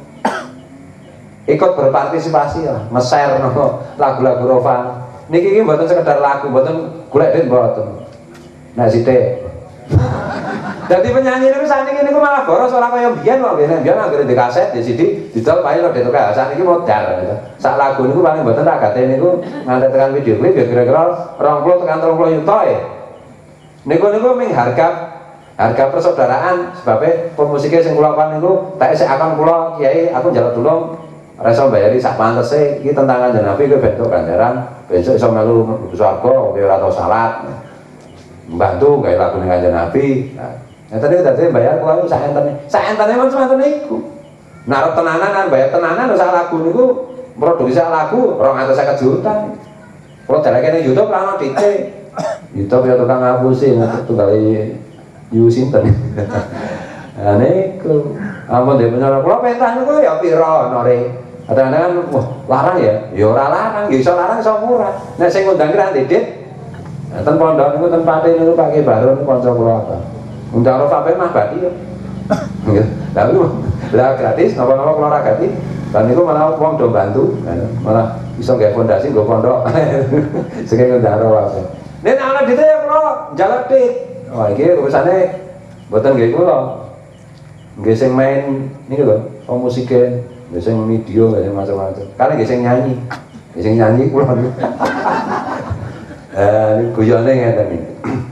ikut berpartisipasi lah, meser no lagu-lagu Rovan. Niki iki mboten sekedar lagu, mboten golek den mboten. Nek sithik Jadi penyanyi niku saniki niku malah boros ora kaya biyen kok biyen biyen anggere di kaset di C D didol paling rada tukar. Saniki modal gitu. Sak lagu niku paling mboten tak gate niku nganti tekan video klip ya kira-kira dua puluh tekan tiga puluh juta ya. Niku niku ming harga harga persaudaraan sebabnya pemusiknya sing kula kan niku tak isih akan kula kiai aku njaluk tulung reso bayari sak pantese iki tentang Kanjeng Nabi kowe bentuk ganjaran besok iso melu swarga kowe ora tau salat. Membantu gawe lagu ning Kanjeng Nabi. Nah, nyata niku dadi bayar kula sak entene. Sak entene men semanten niku. Narep tenanan kan bayar tenanan sak lagu niku produksi sak lagu dua ratus lima puluh juta. Kalau daleke ning YouTube lan titik. YouTube ya tukang ngapusi tunggal yu sinten. Nah niku ampun dhewe menawa kula pentah niku ya pira nore. Kadang-kadang wah larang ya, ya ora larang, ya iso larang iso murah. Nek sing ngundang ki ra ndedit. Ten pondok niku tempate niku Pak Ki Baron kanca kula apa. Undang ro sampe mah badi ya. Nggih. Lalu lah gratis napa-napa kula ra gratis. Lan niku malah wong do bantu, malah iso gawe fondasi nggo pondok. Sing ngundang ro apa. Nek ana dite ya kula njaluk dik. Wah iki urusane mboten nggih kula. Nggih sing main niku lho, pemusike, nggih sing video, nggih macam-macam. Kan nggih sing nyanyi. Nggih sing nyanyi kula niku. Eh niku guyone ngeten iki.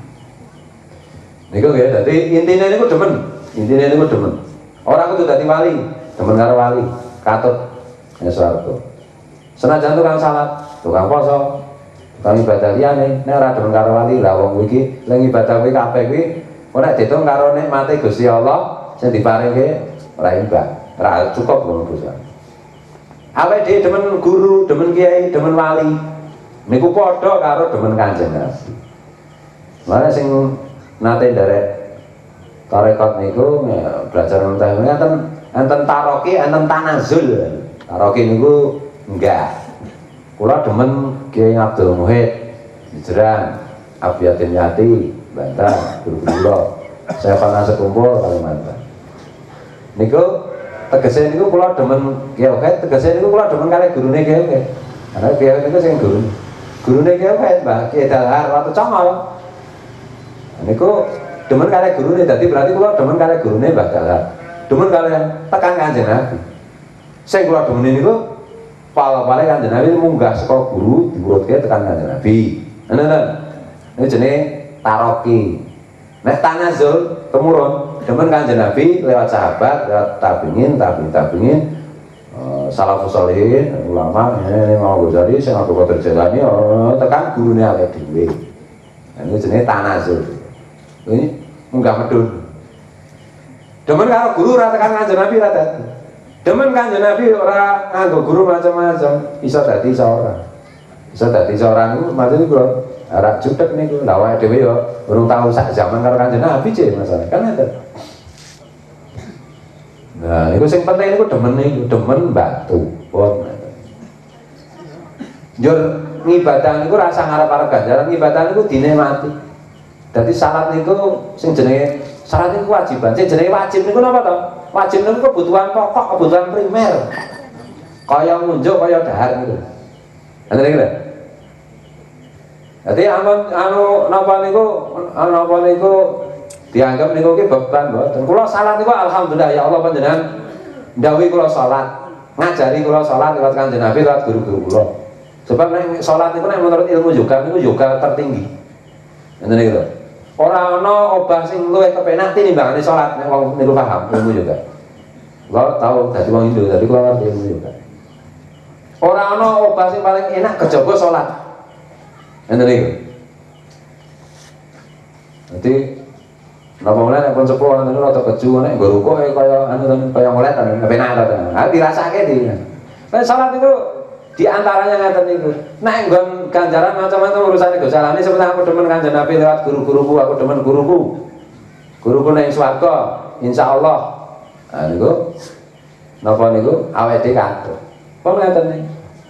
Niku nggih dadi intine niku demen. Intine niku demen. Ora kudu dadi wali, demen karo wali, katut ya swarga. Senajan tukang salat, tukang poso, tukang ibadah liyane, nek ora demen karo wali, lah wong iki leng ibadah kuwi kabeh kuwi ora ditung karo nikmate Gusti Allah sing diparingke ora imbang. Ora cukup ngono Gusti. Awake dhewe demen guru, demen kiai, demen wali. Niku padha karo demen Kanjeng Nabi. Mane sing nate nderek tarekat niku ya, belajar mentah enten enten taroki, enten tanazul. Taroki niku enggak. Kula demen Kiai Abdul Muhid Jeran, Abiyatin Yati, Banten, guru kula. Saya pernah sekumpul Kalimantan. Niku tegese niku kula demen Kiai Muhid, tegese niku kula demen kali gurune Kiai Muhid. Karena Kiai Muhid niku sing guru. Gurune Kiai Muhid Mbah Kiai Dalhar Watu Congol. Niku demen kali gurune, dadi berarti kula demen kali gurune Mbah Dalhar. Demen kali tekan Kanjeng Nabi. Sing kula demen niku pala-pala Kanjeng Nabi munggah saka guru diurutke tekan Kanjeng Nabi. Ngoten. Niku jenenge taroki. Nek tanazul temurun demen Kanjeng Nabi lewat sahabat, lewat tabiin, tabiin, tabiin, uh, salafus sholihin, ulama, ini mau Ghazali, sing Abdul Qadir Jailani, oh, tekan gurune awake dhewe. Nah, niku jenenge tanazul. Ini munggah medun. Demen karo guru ora tekan Kanjeng Nabi ora dadi. Demen Kanjeng Nabi ora nganggo guru macam-macam, iso dadi iso ora. Iso dadi iso ora niku maksud kula ora jutek niku. Lah awake dhewe yo urung tau sak zaman karo Kanjeng Nabi cek masalah. Kan ngoten. Nah, niku sing penting niku demen niku, demen bantu. Pun. Njur ngibadah niku rasa ngarep-arep ganjaran, ngibadah niku dinikmati. Dadi salat niku sing jenenge salat niku kewajiban. Sing jenenge wajib niku napa to? Wajib niku kebutuhan pokok, kebutuhan primer. Kaya ngunjuk, kaya dahar niku. Ngoten iki lho. Dadi amun anu napa niku napa niku dianggap niku ki beban mboten. Kula salat niku alhamdulillah ya Allah panjenengan ndhawuhi kula salat, ngajari kula salat lewat Kanjeng Nabi, lewat guru-guru kula. Sebab nek salat niku nek menurut ilmu yoga niku yoga tertinggi. Ngoten iki lho. Ora ana obah sing luwih kepenak tinimbangane salat nek wong niku paham ilmu yoga. Kula tau dadi wong Indo, dadi kula ngerti ilmu yoga. Ora ana obah sing paling enak kejaba salat. Ngoten iki. Dadi napa meneh nek pun sepuh ngoten niku rada keju nek nggo rukuk kaya anu kaya ngolet anu penak ta. Ha dirasake di. Nek salat niku di antaranya ngaten niku. Nek nggon ganjaran macam-macam urusane Gusti Allah ini sebenarnya aku demen Kanjeng Nabi lewat guru-guruku, aku demen guruku. Guruku ning swarga insyaallah. Nah niku napa niku awake dhewe katut. Pun ngaten niku.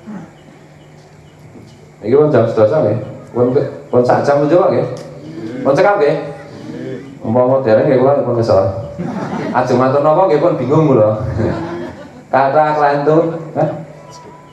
Iki pun jam sedasa nggih. Pun pun sak jam njowo nggih. Pun cekap nggih. Umpama dereng nggih kula pun kesel. Ajeng matur napa nggih pun bingung kula. Kata klantur, hah?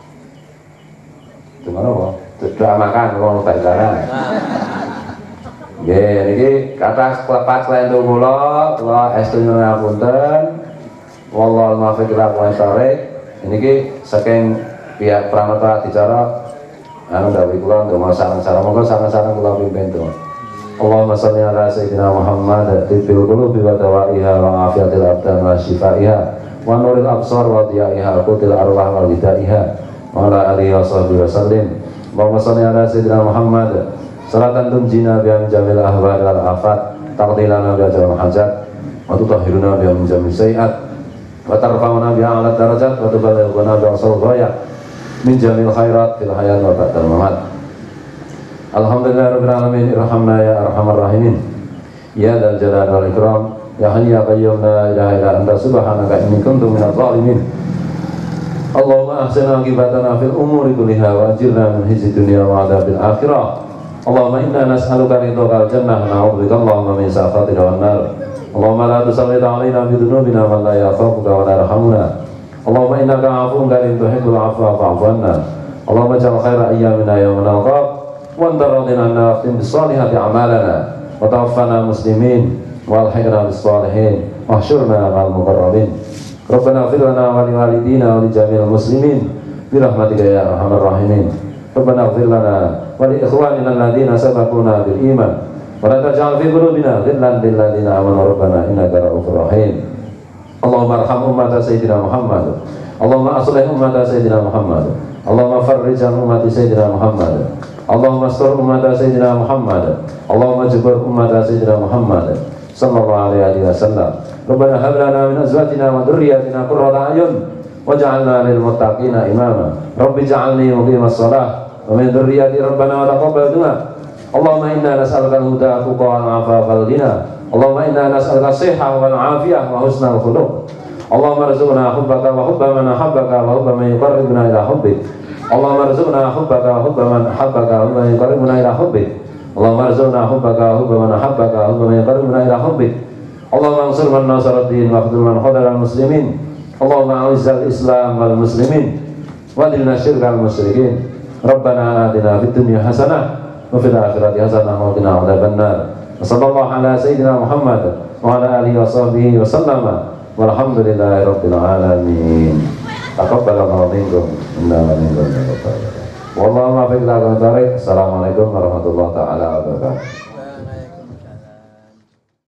Gimana kok? Tidak makan kalau mau bayar. Nggih, niki kathah klepat klentu kula, kula estu nyuwun ngapunten. Wallahu muwaffiq ila aqwamit thoriq. Niki saking pihak pramata acara anu dawuh kula ndonga sareng-sareng monggo sareng-sareng kula pimpin to. Allahumma shalli ala sayyidina Muhammad tibbil qulubi wa dawaiha wa afiyatil abdan wa shifaiha wa nuril absar wa diyaiha qutil arwah wa hidaiha wa ala alihi wa sahbihi wa sallim. Allahumma shalli ala sayyidina Muhammad salatan tunjina bi jamil ahwal wal afat taqdilana bi ajril hajat wa tutahhiruna bi jamil sayiat wa tarfa'una bi a'la darajat wa tuballighuna bi aqsal ghayat min jamil khairat fil hayat wa ba'dal mamat. Alhamdulillahirabbil alamin irhamna ya arhamar rahimin ya dzal jalali wal ikram ya hayy ya qayyum la ilaha illa anta subhanaka inni kuntu minadh dhalimin. Allahumma ahsin aqibatana fil umuri kulliha wa ajirna min khizyid dunya wa adzabil akhirah. Allahumma inna nas'aluka ridhakal jannah wa na'udzubika Allahumma min sakhatika wan nar. Allahumma la tusallid 'alaina bi dhunubina man la yakhafuka wa la yarhamuna. Allahumma innaka 'afuwwun karim tuhibbul 'afwa fa'fu 'anna. Allahumma ij'al khaira ayyamina yawma nalqak wa anta radin 'anna waqtim bis salihati a'malana wa tawaffana muslimin wa alhiqna bis salihin wa hsyurna ma'al muqarrabin. Rabbana ighfir lana wa li walidina wa li jami'il muslimin bi rahmatika ya arhamar rahimin. Rabbana ighfir lana wa li ikhwanina alladziina sabaquna bil iman wa la taj'al fi qulubina ghillan lil ladziina amanu rabbana innaka ra'ufur rahim. Allahumma arham ummata sayyidina Muhammad. Allahumma aslih ummata sayyidina Muhammad. Allahumma farrij an ummati sayyidina Muhammad. Allahumma astur ummata sayyidina Muhammad. Allahumma jibur ummata sayyidina Muhammad sallallahu alaihi wasallam. Rabbana hab lana min azwajina wa dhurriyyatina qurrata a'yun waj'alna lil muttaqina imama. Rabbi ij'alni muqimas shalah wa min dhurriyyati rabbana wa taqabbal du'a. Allahumma inna nas'aluka al-huda tuqa wal 'afafa wal ghina. Allahumma inna nas'aluka as-sihha wal 'afiyah wa husnal khuluq. Allahumma arzuqna hubbaka wa hubba man ahabbaka wa hubba man yuqarribuna ila hubbik. Allahumma arzuqna hubbaka wa hubba man ahabbaka wa hubba man yuqarribuna ila hubbik. Allahumma arzuqna hubbaka wa hubba man ahabbaka wa hubba man yuqarribuna ila hubbik. Allahumma ansur man nasara ad-din wa khudhul man khadhala al-muslimin. Allahumma a'izzal islam wal muslimin wa dhilna syirkal musyrikin. Rabbana atina fid dunya hasanah wa fil akhirati hasanah wa qina adzabannar. Sallallahu ala sayyidina Muhammad wa ala alihi wa sahbihi wa sallama walhamdulillahi rabbil alamin. Taqabbalallahu minkum inna lillahi wa inna ilaihi raji'un. Wallahu muwaffiq ila aqwamit thoriq. Assalamualaikum warahmatullahi taala wabarakatuh.